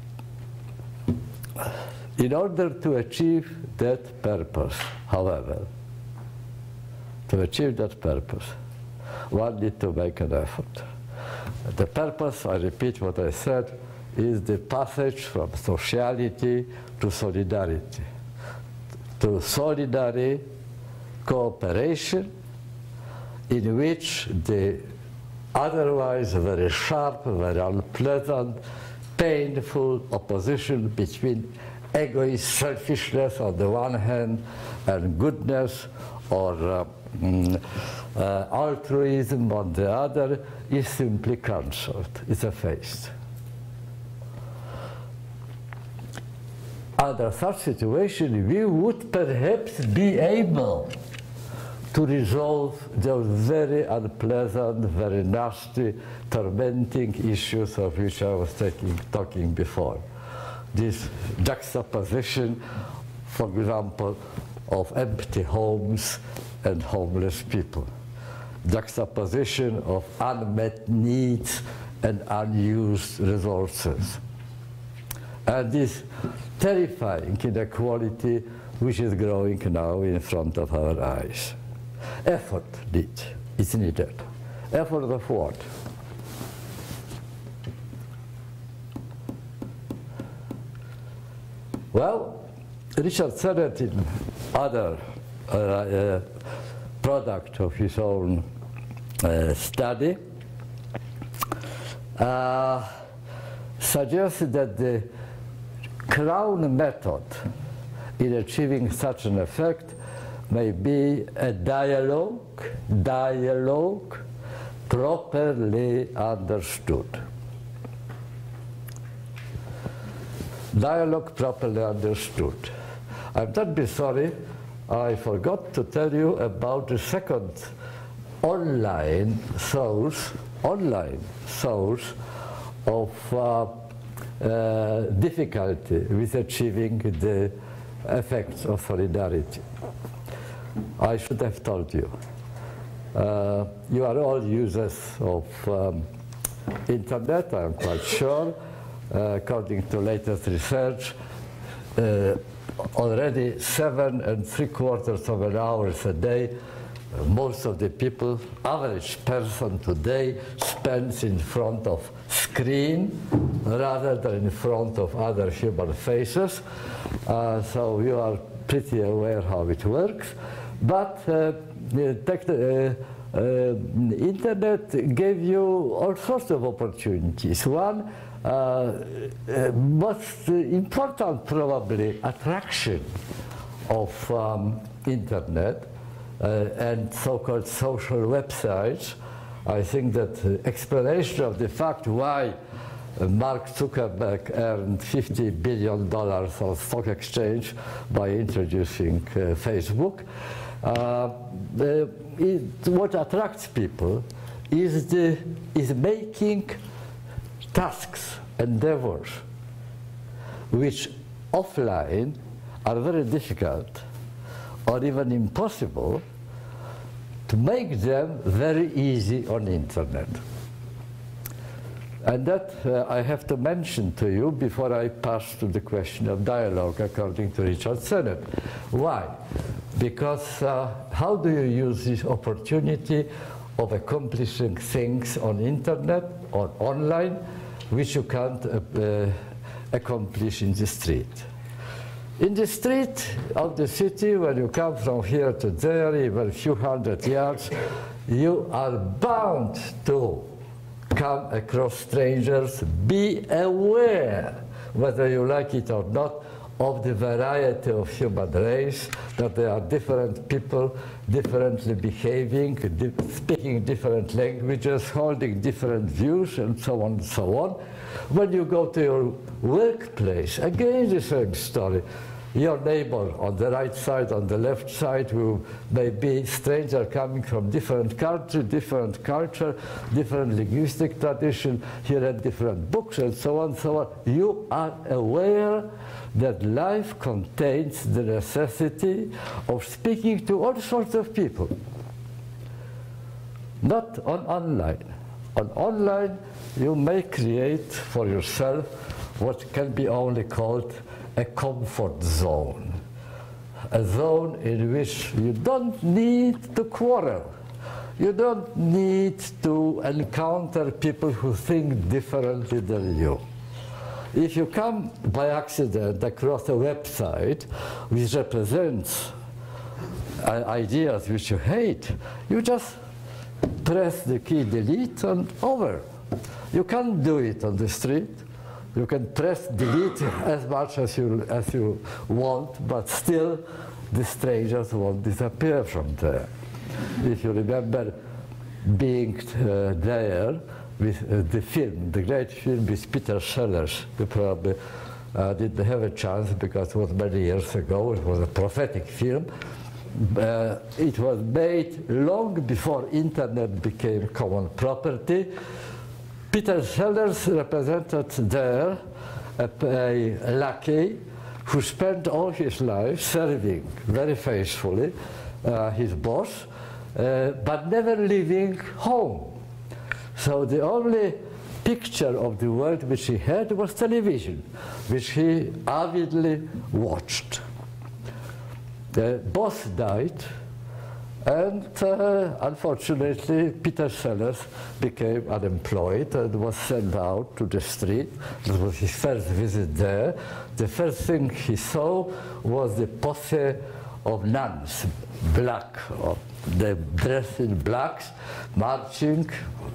in order to achieve that purpose, however, to achieve that purpose, one needs to make an effort. The purpose, I repeat what I said, is the passage from sociality to solidarity. To solidary cooperation in which the otherwise very sharp, very unpleasant, painful opposition between egoist selfishness on the one hand and goodness or altruism on the other is simply cancelled, it's effaced. Under such situation, we would perhaps be able to resolve those very unpleasant, very nasty, tormenting issues of which I was talking before. This juxtaposition, for example, of empty homes and homeless people. Juxtaposition of unmet needs and unused resources. And this terrifying inequality which is growing now in front of our eyes. Effort is needed. Effort of what? Well, Richard Sennett, in other product of his own study, suggested that the crown method in achieving such an effect may be a dialogue properly understood. Dialogue properly understood. I'm terribly sorry, I forgot to tell you about the second online source of difficulty with achieving the effects of solidarity. I should have told you. You are all users of internet, I'm quite sure. According to latest research, already 7.75 hours a day, most of the people, average person today, spends in front of screen rather than in front of other human faces. So you are pretty aware how it works. But the internet gave you all sorts of opportunities. One, most important probably attraction of internet and so-called social websites. I think that explanation of the fact why Mark Zuckerberg earned $50 billion on stock exchange by introducing Facebook. What attracts people is making tasks, endeavors, which offline are very difficult or even impossible, to make them very easy on the internet. And that I have to mention to you before I pass to the question of dialogue, according to Richard Sennett. Why? Because how do you use this opportunity of accomplishing things on internet or online which you can't accomplish in the street? In the street of the city, when you come from here to there, even a few hundred yards, you are bound to come across strangers. Be aware whether you like it or not, of the variety of human race, that there are different people differently behaving, speaking different languages, holding different views, and so on and so on. When you go to your workplace, again the same story. Your neighbor on the right side, on the left side, who may be stranger coming from different country, different culture, different linguistic tradition, he read different books, and so on, so on. You are aware that life contains the necessity of speaking to all sorts of people. Not on online. On online, you may create for yourself what can be only called a comfort zone. A zone in which you don't need to quarrel. You don't need to encounter people who think differently than you. If you come by accident across a website which represents ideas which you hate, you just press the key delete and over. You can't do it on the street. You can press delete as much as you want, but still the strangers won't disappear from there. If you remember being there with the film, the great film with Peter Sellers, you probably didn't have a chance because it was many years ago. It was a prophetic film. It was made long before internet became common property. Peter Sellers represented there a lackey who spent all his life serving very faithfully his boss, but never leaving home. So the only picture of the world which he had was television, which he avidly watched. The boss died, and unfortunately Peter Sellers became unemployed and was sent out to the street. That was his first visit there. The first thing he saw was the posse of nuns, black, they dressed in blacks, marching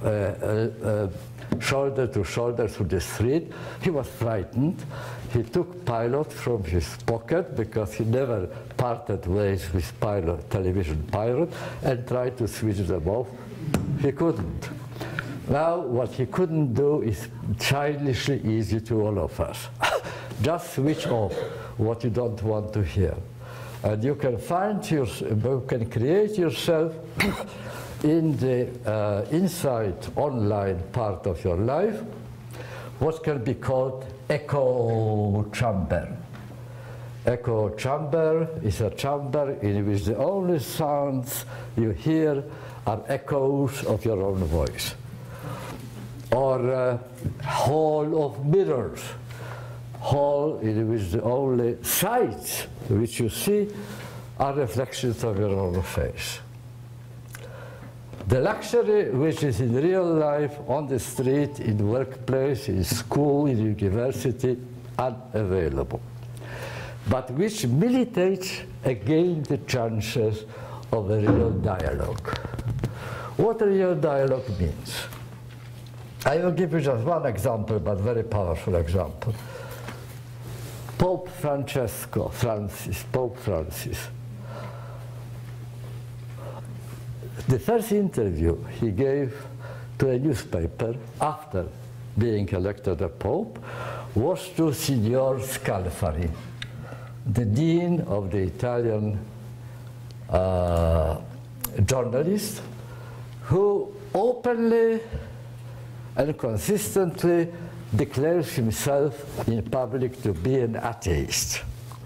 shoulder to shoulder through the street. He was frightened. He took pilot from his pocket because he never parted ways with television pilot, and tried to switch them off. He couldn't. Now, what he couldn't do is childishly easy to all of us. Just switch off what you don't want to hear. And you can you can create yourself in the inside online part of your life what can be called echo chamber. Echo chamber is a chamber in which the only sounds you hear are echoes of your own voice. Or a hall of mirrors, hall in which the only sights which you see are reflections of your own face. The luxury which is in real life, on the street, in the workplace, in school, in university, unavailable, but which militates against the chances of a real dialogue. What a real dialogue means. I will give you just one example, but very powerful example. Pope Francis. The first interview he gave to a newspaper after being elected a pope was to Signor Scalfari, the dean of the Italian journalist, who openly and consistently declares himself in public to be an atheist.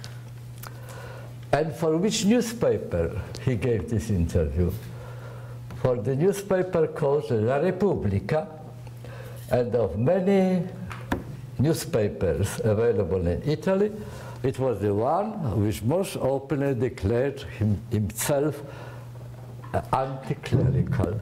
And for which newspaper he gave this interview? For the newspaper called La Repubblica, and of many newspapers available in Italy, it was the one which most openly declared himself anti-clerical.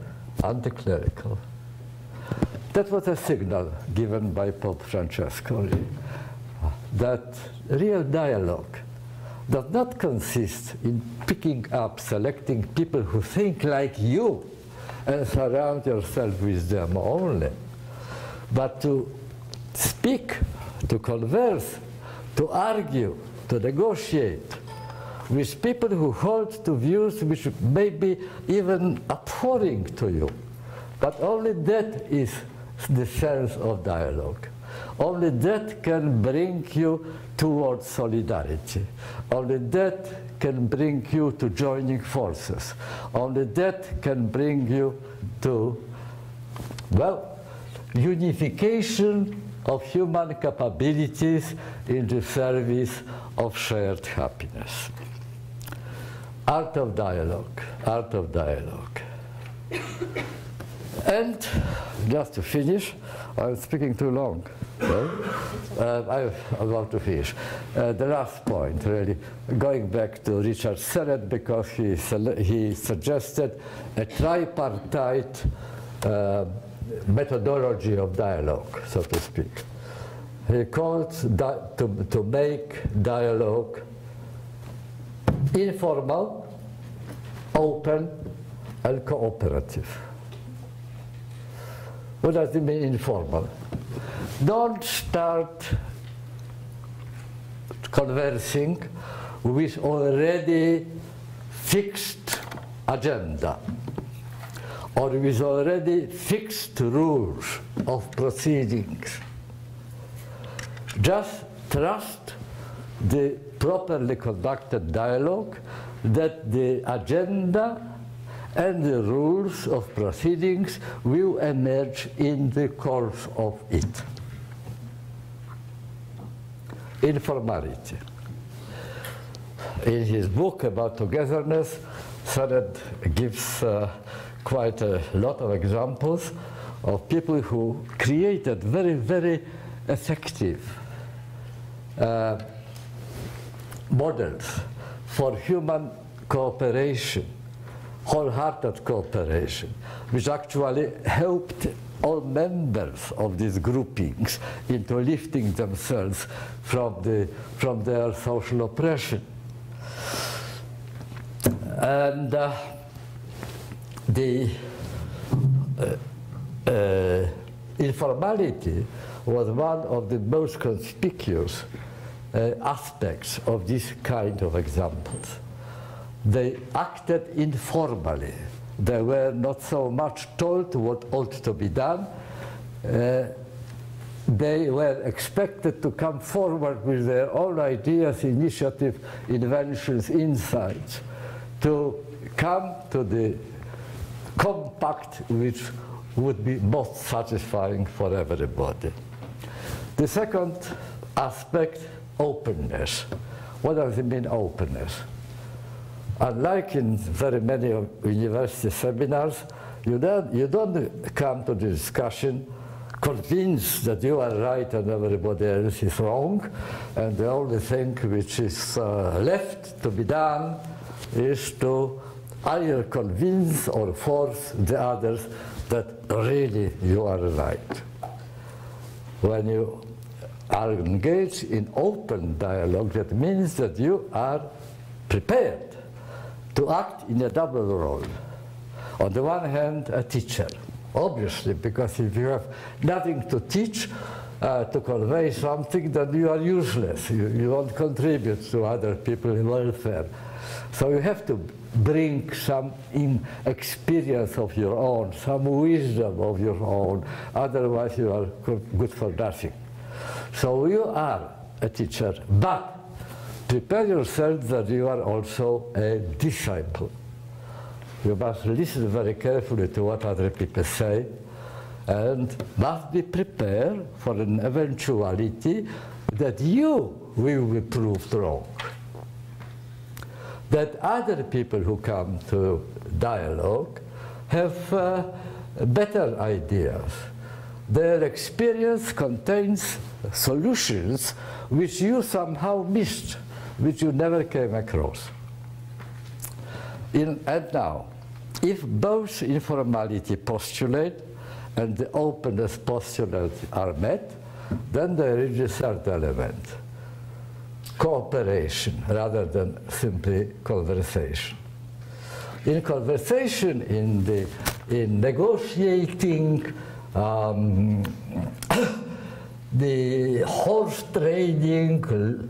That was a signal given by Pope Francesco, that real dialogue does not consist in picking up, selecting people who think like you and surround yourself with them only, but to speak to converse, to argue, to negotiate with people who hold to views which may be even abhorring to you. But only that is the sense of dialogue. Only that can bring you towards solidarity. Only that can bring you to joining forces. Only that can bring you to, well, unification of human capabilities in the service of shared happiness. Art of dialogue, art of dialogue. And just to finish, I'm speaking too long. I'm about to finish. The last point, really, going back to Richard Sennett, because he suggested a tripartite methodology of dialogue, so to speak. He called to make dialogue informal, open, and cooperative. What does it mean, informal? Don't start conversing with already fixed agenda or with already fixed rules of proceedings. Just trust the properly conducted dialogue that the agenda and the rules of proceedings will emerge in the course of it. Informality. In his book about togetherness, Sennett gives quite a lot of examples of people who created very, very effective models for human cooperation, wholehearted cooperation, which actually helped all members of these groupings into lifting themselves from their social oppression. And the informality was one of the most conspicuous aspects of this kind of examples. They acted informally. They were not so much told what ought to be done. They were expected to come forward with their own ideas, initiative, inventions, insights, to come to the compact which would be most satisfying for everybody. The second aspect, openness. What does it mean, openness? Unlike in very many university seminars, you don't come to the discussion convinced that you are right and everybody else is wrong, and the only thing which is left to be done is to either convince or force the others that really you are right. When you are engaged in open dialogue, that means that you are prepared to act in a double role. On the one hand, a teacher, obviously, because if you have nothing to teach, to convey something, then you are useless. You won't contribute to other people's welfare. So you have to bring some experience of your own, some wisdom of your own, otherwise you are good for nothing. So you are a teacher, but prepare yourself that you are also a disciple. You must listen very carefully to what other people say and must be prepared for an eventuality that you will be proved wrong. That other people who come to dialogue have better ideas. Their experience contains solutions which you somehow missed, which you never came across. And now, if both informality postulate and the openness postulate are met, then there is a third element, cooperation rather than simply conversation. In conversation, in negotiating the horse trading,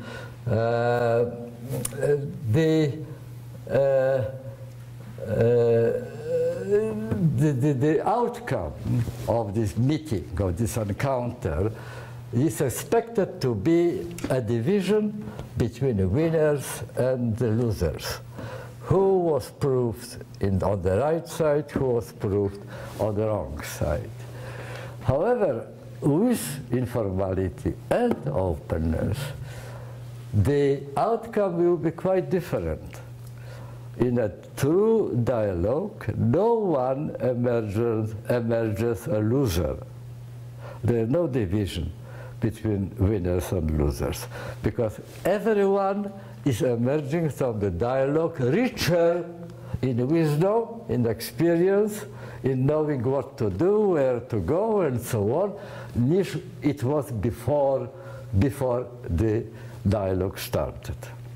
the outcome of this meeting, of this encounter, is expected to be a division between the winners and the losers. Who was proved on the right side, who was proved on the wrong side. However, with informality and openness, the outcome will be quite different. In a true dialogue, no one emerges a loser. There is no division between winners and losers, because everyone is emerging from the dialogue richer in wisdom, in experience, in knowing what to do, where to go, and so on, than it was before the dialogue started.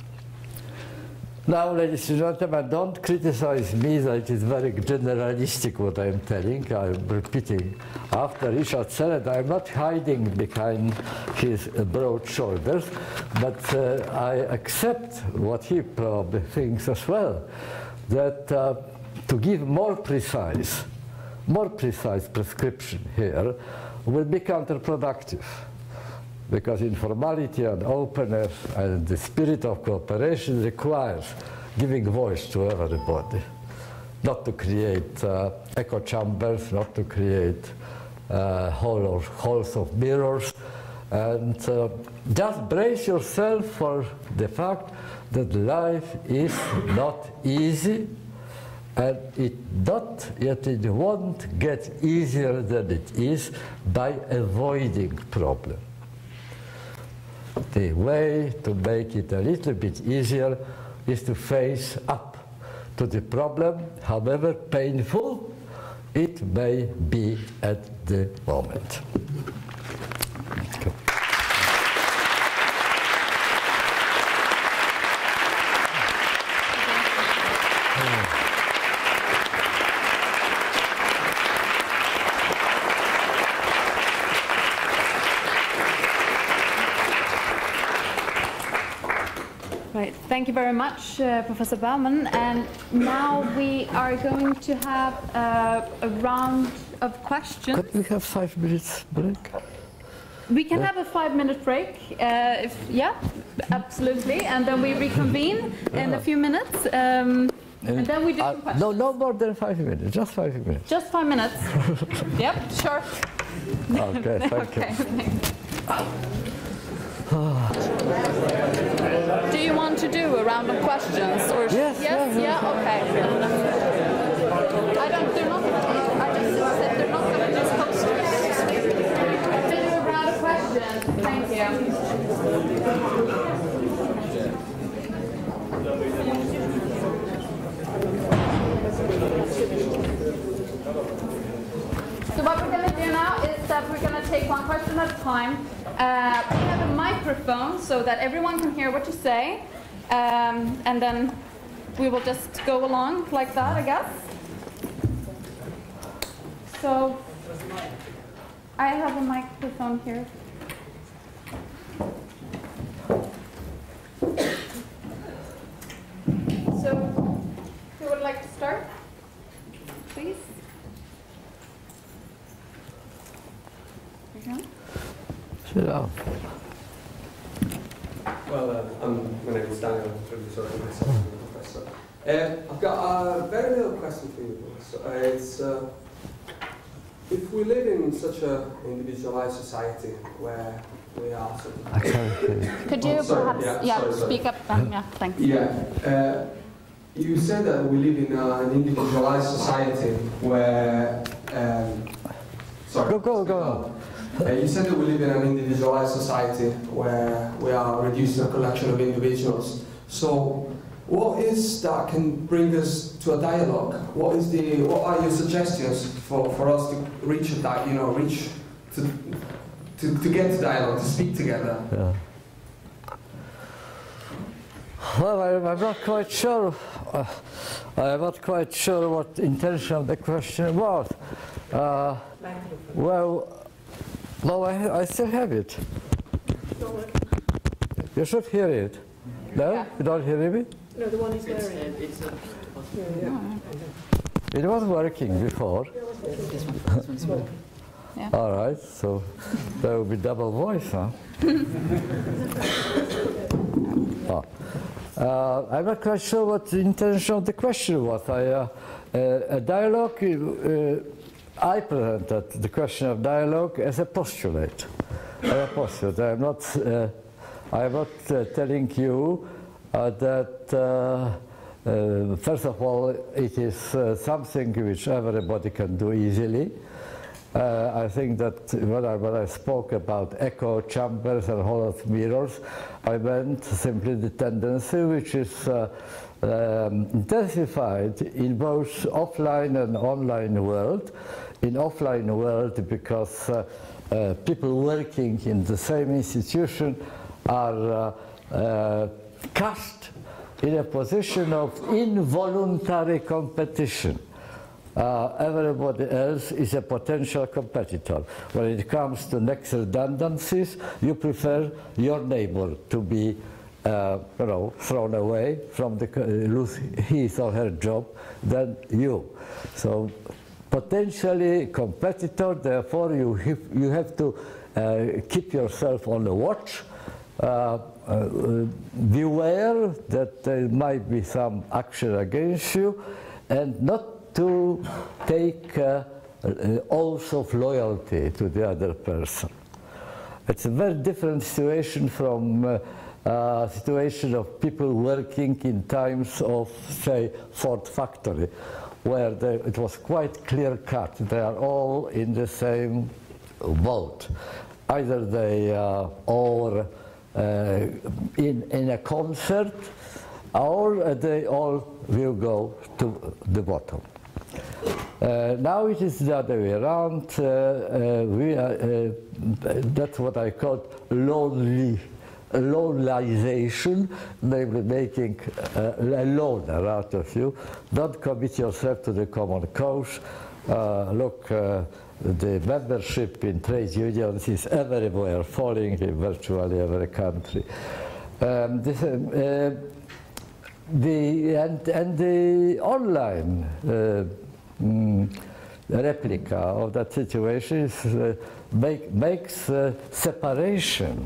Now, ladies and gentlemen, don't criticize me that it is very generalistic what I am telling. I am repeating after Richard said it. I am not hiding behind his broad shoulders, but I accept what he probably thinks as well, that to give more precise prescription here will be counterproductive. Because informality and openness and the spirit of cooperation requires giving voice to everybody, not to create echo chambers, not to create halls of mirrors, and just brace yourself for the fact that life is not easy, and it won't get easier than it is by avoiding problems. The way to make it a little bit easier is to face up to the problem, however painful it may be at the moment. Right. Thank you very much, Professor Bauman. And now we are going to have a round of questions. Could we have 5 minutes break? We can have a 5-minute break. Yeah, absolutely. And then we reconvene in a few minutes. And then we do some questions. No more than 5 minutes. Just 5 minutes. Just 5 minutes. Yep, sure. Okay, thank you. Do you want to do a round of questions? Or yes? Yeah, okay. They're not, I just said they're not going to just posters. Do a round of questions. Thank you. So what we're going to do now is that we're going to take one question at a time. We have a microphone so that everyone can hear what you say, and then we will just go along like that, I guess. So I have a microphone here. So who would like to start, please? There you go. Yeah. Well, my name is Daniel. I'm introducing myself as a professor. I've got a very little question for you, Professor. It's if we live in such an individualized society where we are sort of... Could you perhaps speak up? Yeah, thanks. Yeah. You said that we live in an individualized society where... Go. You said that we live in an individualized society where we are reduced to a collection of individuals. So, what is that can bring us to a dialogue? What are your suggestions for us to reach that? To get to dialogue, to speak together? Yeah. Well, I'm not quite sure. I'm not quite sure what intention of the question was. Well. No, I still have it. You should hear it. No? Yeah. You don't hear me? No, the one he's wearing. It was working before. Yeah. All right, so there will be double voice, huh? I'm not quite sure what the intention of the question was. A dialogue, I presented the question of dialogue as a postulate. I'm not telling you that, first of all, it is something which everybody can do easily. I think that when I spoke about echo chambers and hollow mirrors, I meant simply the tendency which is intensified in both offline and online world. In offline world, because people working in the same institution are cast in a position of involuntary competition. Everybody else is a potential competitor. When it comes to next redundancies, you prefer your neighbor to be thrown away from lose his or her job than you. So potentially competitor, therefore you have to keep yourself on the watch. Beware that there might be some action against you, and not to take oath of loyalty to the other person. It's a very different situation from situation of people working in times of, say, Ford factory, where it was quite clear-cut. They are all in the same boat. Either they are all in a concert, or they all will go to the bottom. Now it is the other way around. That's what I call lonelization, namely making a loner out of you. Don't commit yourself to the common cause. Look, the membership in trade unions is everywhere falling in virtually every country. The online replica of that situation is, makes separation,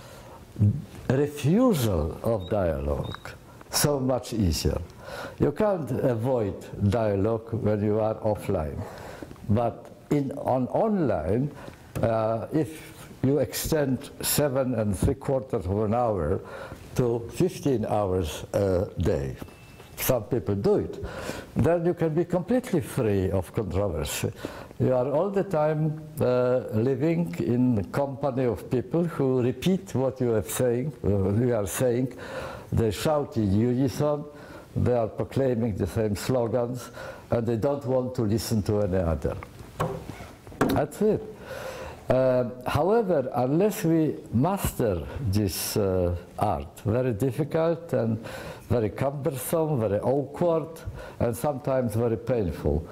refusal of dialogue so much easier. You can't avoid dialogue when you are offline, but on online, if you extend 7 3/4 of an hour to 15 hours a day, some people do it, then you can be completely free of controversy. You are all the time living in the company of people who repeat what you are saying. They shout in unison, they are proclaiming the same slogans, and they don't want to listen to any other. That's it. However, unless we master this art, very difficult and very cumbersome, very awkward, and sometimes very painful,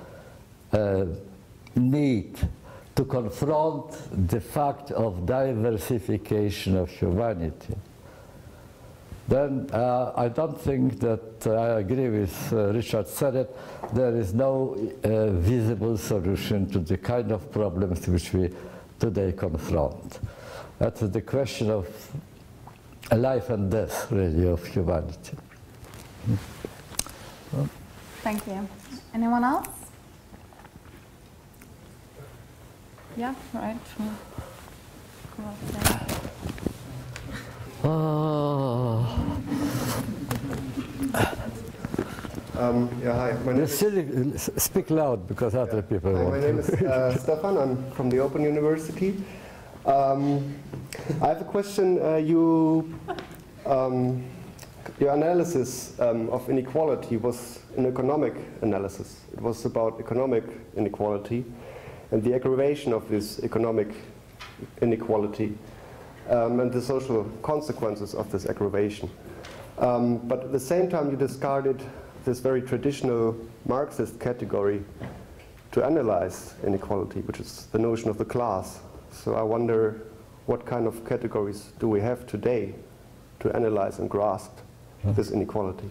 need to confront the fact of diversification of humanity, then I don't think that I agree with Richard said it, there is no visible solution to the kind of problems which we today confront. That's the question of life and death, really, of humanity. Thank you. Anyone else? Yeah, right. Come up there. Yeah, hi. My name is Speak loud, because other people Hi, want my name is Stefan. I'm from the Open University. I have a question. Your analysis of inequality was an economic analysis. It was about economic inequality and the aggravation of this economic inequality and the social consequences of this aggravation. But at the same time, you discarded this very traditional Marxist category to analyze inequality, which is the notion of the class. So I wonder what kind of categories do we have today to analyze and grasp this inequality?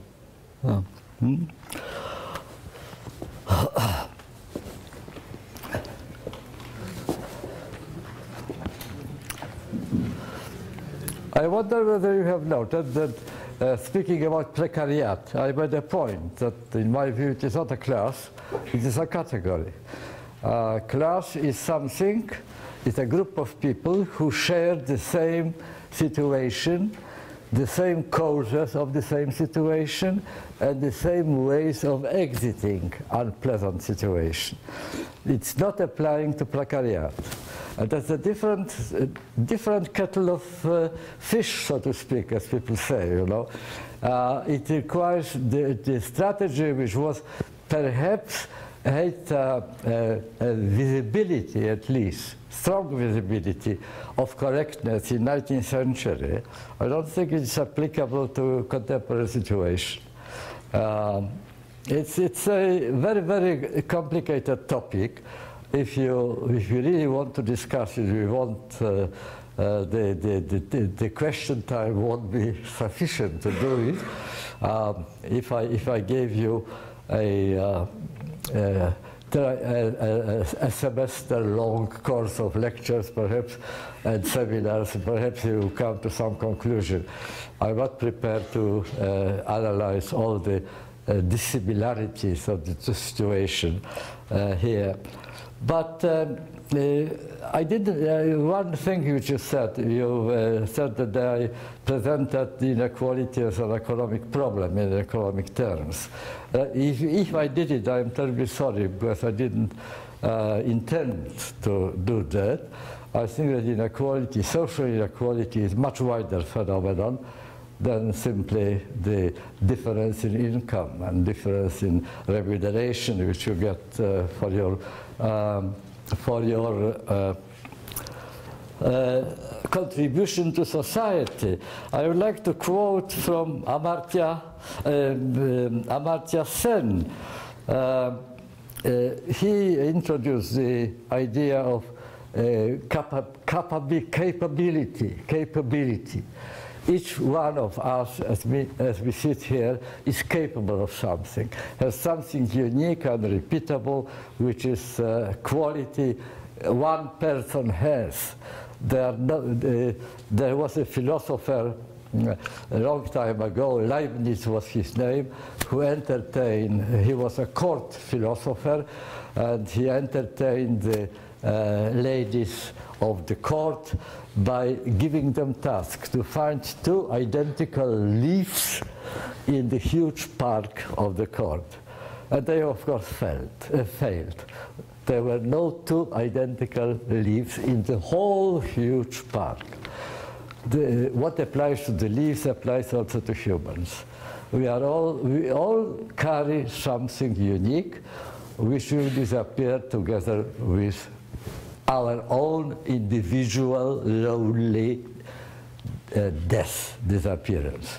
I wonder whether you have noted that speaking about precariat, I made a point that in my view it is not a class, it is a category. Class is something, it's a group of people who share the same situation, the same causes of the same situation, and the same ways of exiting unpleasant situation. It's not applying to precariat. And that's a different kettle of fish, so to speak, as people say, you know. It requires the strategy which was perhaps had a visibility, at least, strong visibility of correctness in 19th century. I don't think it's applicable to contemporary situation. It's a very, very complicated topic. If you really want to discuss it, we want the question time won't be sufficient to do it. If I gave you a semester-long course of lectures, perhaps, and seminars, perhaps you will come to some conclusion. I'm not prepared to analyze all the dissimilarities of the situation here. But I did one thing which you said. You said that I presented the inequality as an economic problem in economic terms. If I did it, I'm terribly sorry, because I didn't intend to do that. I think that inequality, social inequality, is much wider phenomenon than simply the difference in income and difference in remuneration which you get for your contribution to society. I would like to quote from Amartya Sen. He introduced the idea of capability. Each one of us, as we sit here, is capable of something, has something unique and repeatable, which is quality one person has. There was a philosopher a long time ago, Leibniz was his name, who entertained, he was a court philosopher, and he entertained the ladies of the court by giving them tasks to find two identical leaves in the huge park of the court. And they, of course, failed. There were no two identical leaves in the whole huge park. What applies to the leaves applies also to humans. We all carry something unique which will disappear together with our own individual lonely disappearance.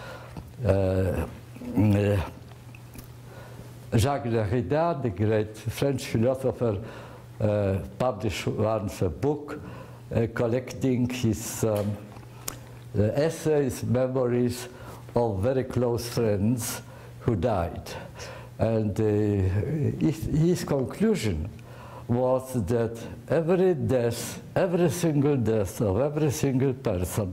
Jacques Derrida, the great French philosopher, published once a book collecting his essays, memories of very close friends who died. And his conclusion was that every single death of every single person,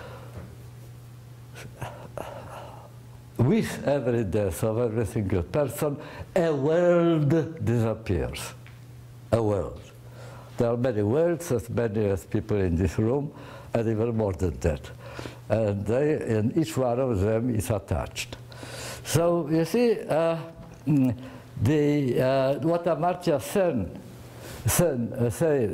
with every death of every single person, a world disappears. A world. There are many worlds, as many as people in this room, and even more than that. And each one of them is attached. So you see, what Amartya Sen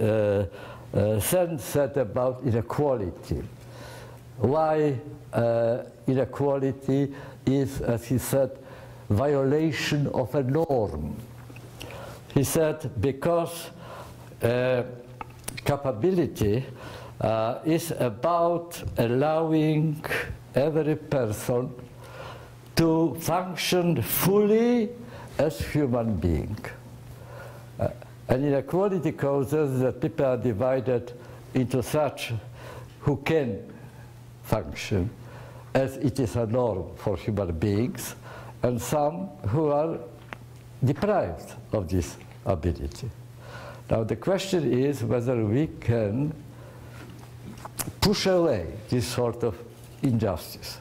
said about inequality. Why inequality is, as he said, violation of a norm. He said because capability is about allowing every person to function fully as human being. And inequality causes that people are divided into such who can function as it is a norm for human beings, and some who are deprived of this ability. Now the question is whether we can push away this sort of injustice.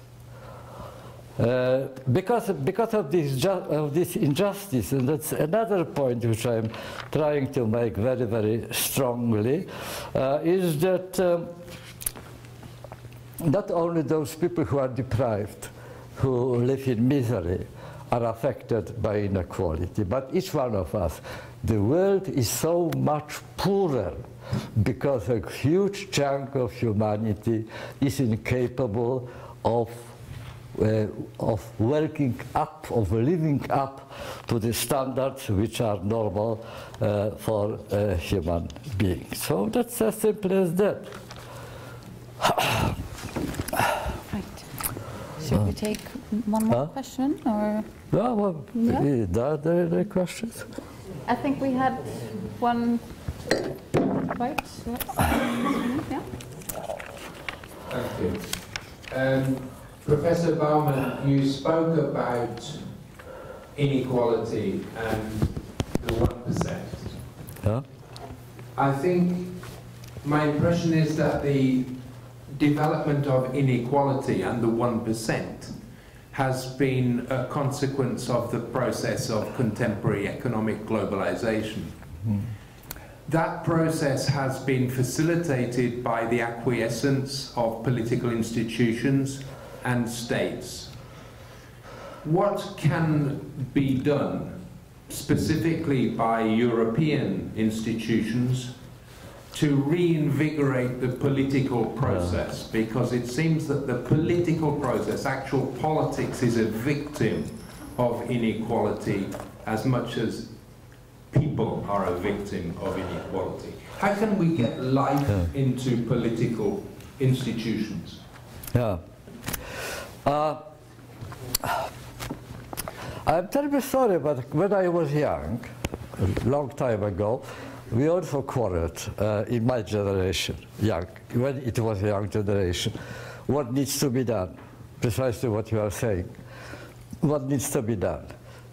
Because of this injustice, and that's another point which I'm trying to make very, very strongly, is that not only those people who are deprived, who live in misery, are affected by inequality, but each one of us. The world is so much poorer because a huge chunk of humanity is incapable of working up, of living up to the standards which are normal for human beings. So that's as simple as that. Right. Should we take one more question, or? No, well, are there questions? I think we had one. Right. Yeah. Thank you. Professor Bauman, you spoke about inequality and the 1%. Yeah. I think my impression is that the development of inequality and the 1% has been a consequence of the process of contemporary economic globalization. Mm. That process has been facilitated by the acquiescence of political institutions and states. What can be done specifically by European institutions to reinvigorate the political process? Because it seems that the political process, actual politics, is a victim of inequality as much as people are a victim of inequality. How can we get life into political institutions? Yeah. I'm terribly sorry, but when I was young, a long time ago, we also quarreled in my generation, young, when it was a young generation, what needs to be done, precisely what you are saying. What needs to be done?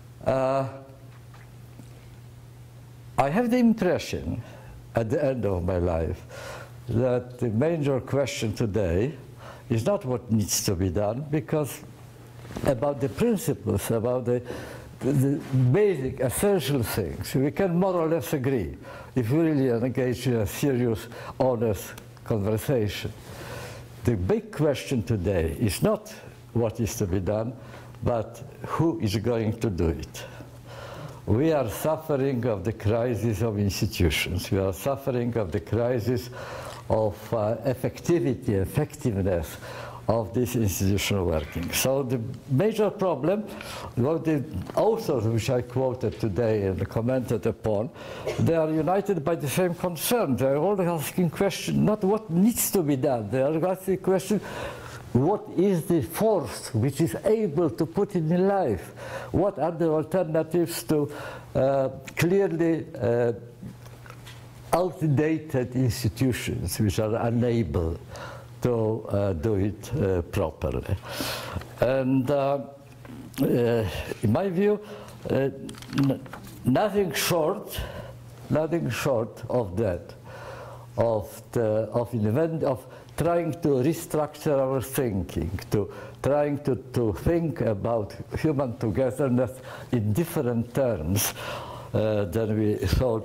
I have the impression, at the end of my life, that the major question today is not what needs to be done, because about the principles, about the basic, essential things, we can more or less agree if we really engage in a serious, honest conversation. The big question today is not what is to be done, but who is going to do it. We are suffering of the crisis of institutions. We are suffering of the crisis of effectiveness of this institutional working. So the major problem, what the authors which I quoted today and commented upon, they are united by the same concern. They are all asking questions, not what needs to be done. They are asking questions, what is the force which is able to put it in life? What are the alternatives to clearly outdated institutions which are unable to do it properly? And in my view, nothing short of that, of trying to restructure our thinking, trying to think about human togetherness in different terms than we thought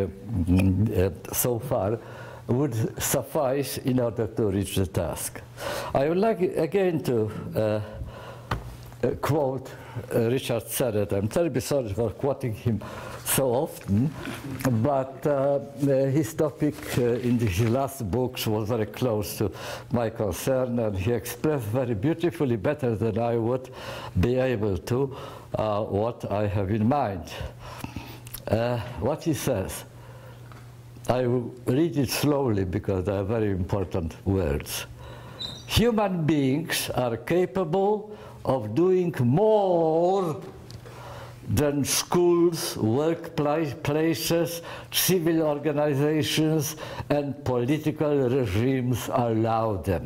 so far, would suffice in order to reach the task. I would like again to quote Richard Sennett. I'm terribly sorry for quoting him so often, but his topic in his last books was very close to my concern, and he expressed very beautifully, better than I would be able to, what I have in mind. What he says, I will read it slowly because they are very important words. Human beings are capable of doing more than schools, workplaces, civil organizations, and political regimes allow them.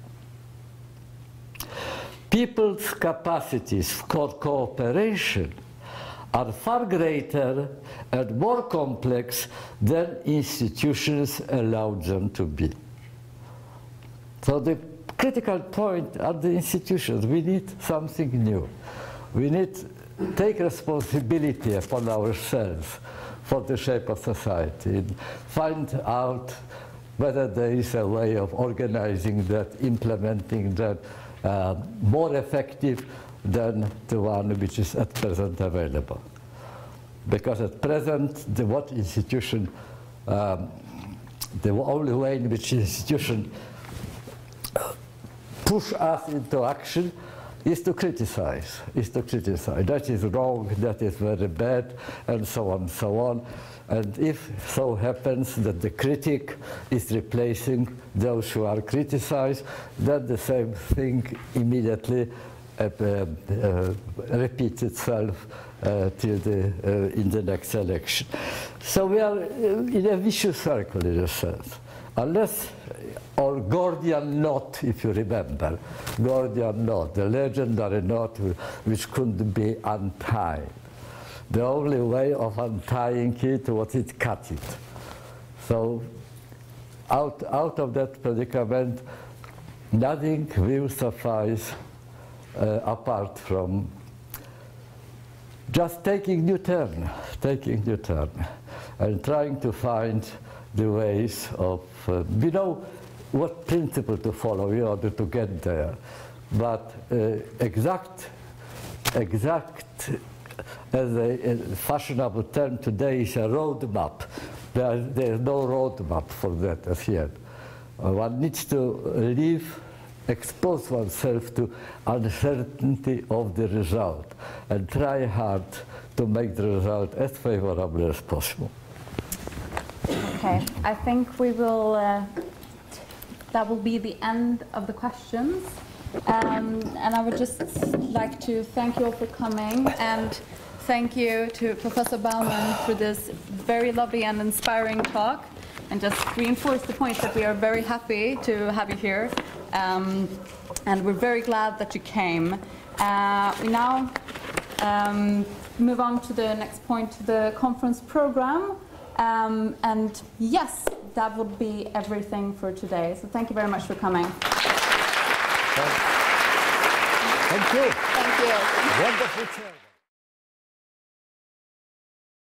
People's capacities for cooperation are far greater and more complex than institutions allow them to be. So the critical point are the institutions. We need something new. We need to take responsibility upon ourselves for the shape of society and find out whether there is a way of organizing that, implementing that more effective than the one which is at present available. Because at present, the only way in which institution push us into action is to criticize, That is wrong, that is very bad, and so on, so on. And if so happens that the critic is replacing those who are criticized, then the same thing immediately repeats itself in the next election. So we are in a vicious circle in a sense. Unless, or Gordian knot, if you remember, Gordian knot, the legendary knot which couldn't be untied. The only way of untying it was to cut it. So out of that predicament, nothing will suffice apart from just taking new turn, and trying to find the ways of, we know what principle to follow in order to get there, but exact, as a fashionable term today is a roadmap. There is no roadmap for that as yet. One needs to expose oneself to uncertainty of the result and try hard to make the result as favorable as possible. Okay, I think we will, that will be the end of the questions. And I would just like to thank you all for coming, and thank you to Professor Bauman for this very lovely and inspiring talk, and just reinforce the point that we are very happy to have you here, and we're very glad that you came. We now move on to the next point, the conference program, and yes, that would be everything for today. So thank you very much for coming. Thank you. Thank you. Wonderful.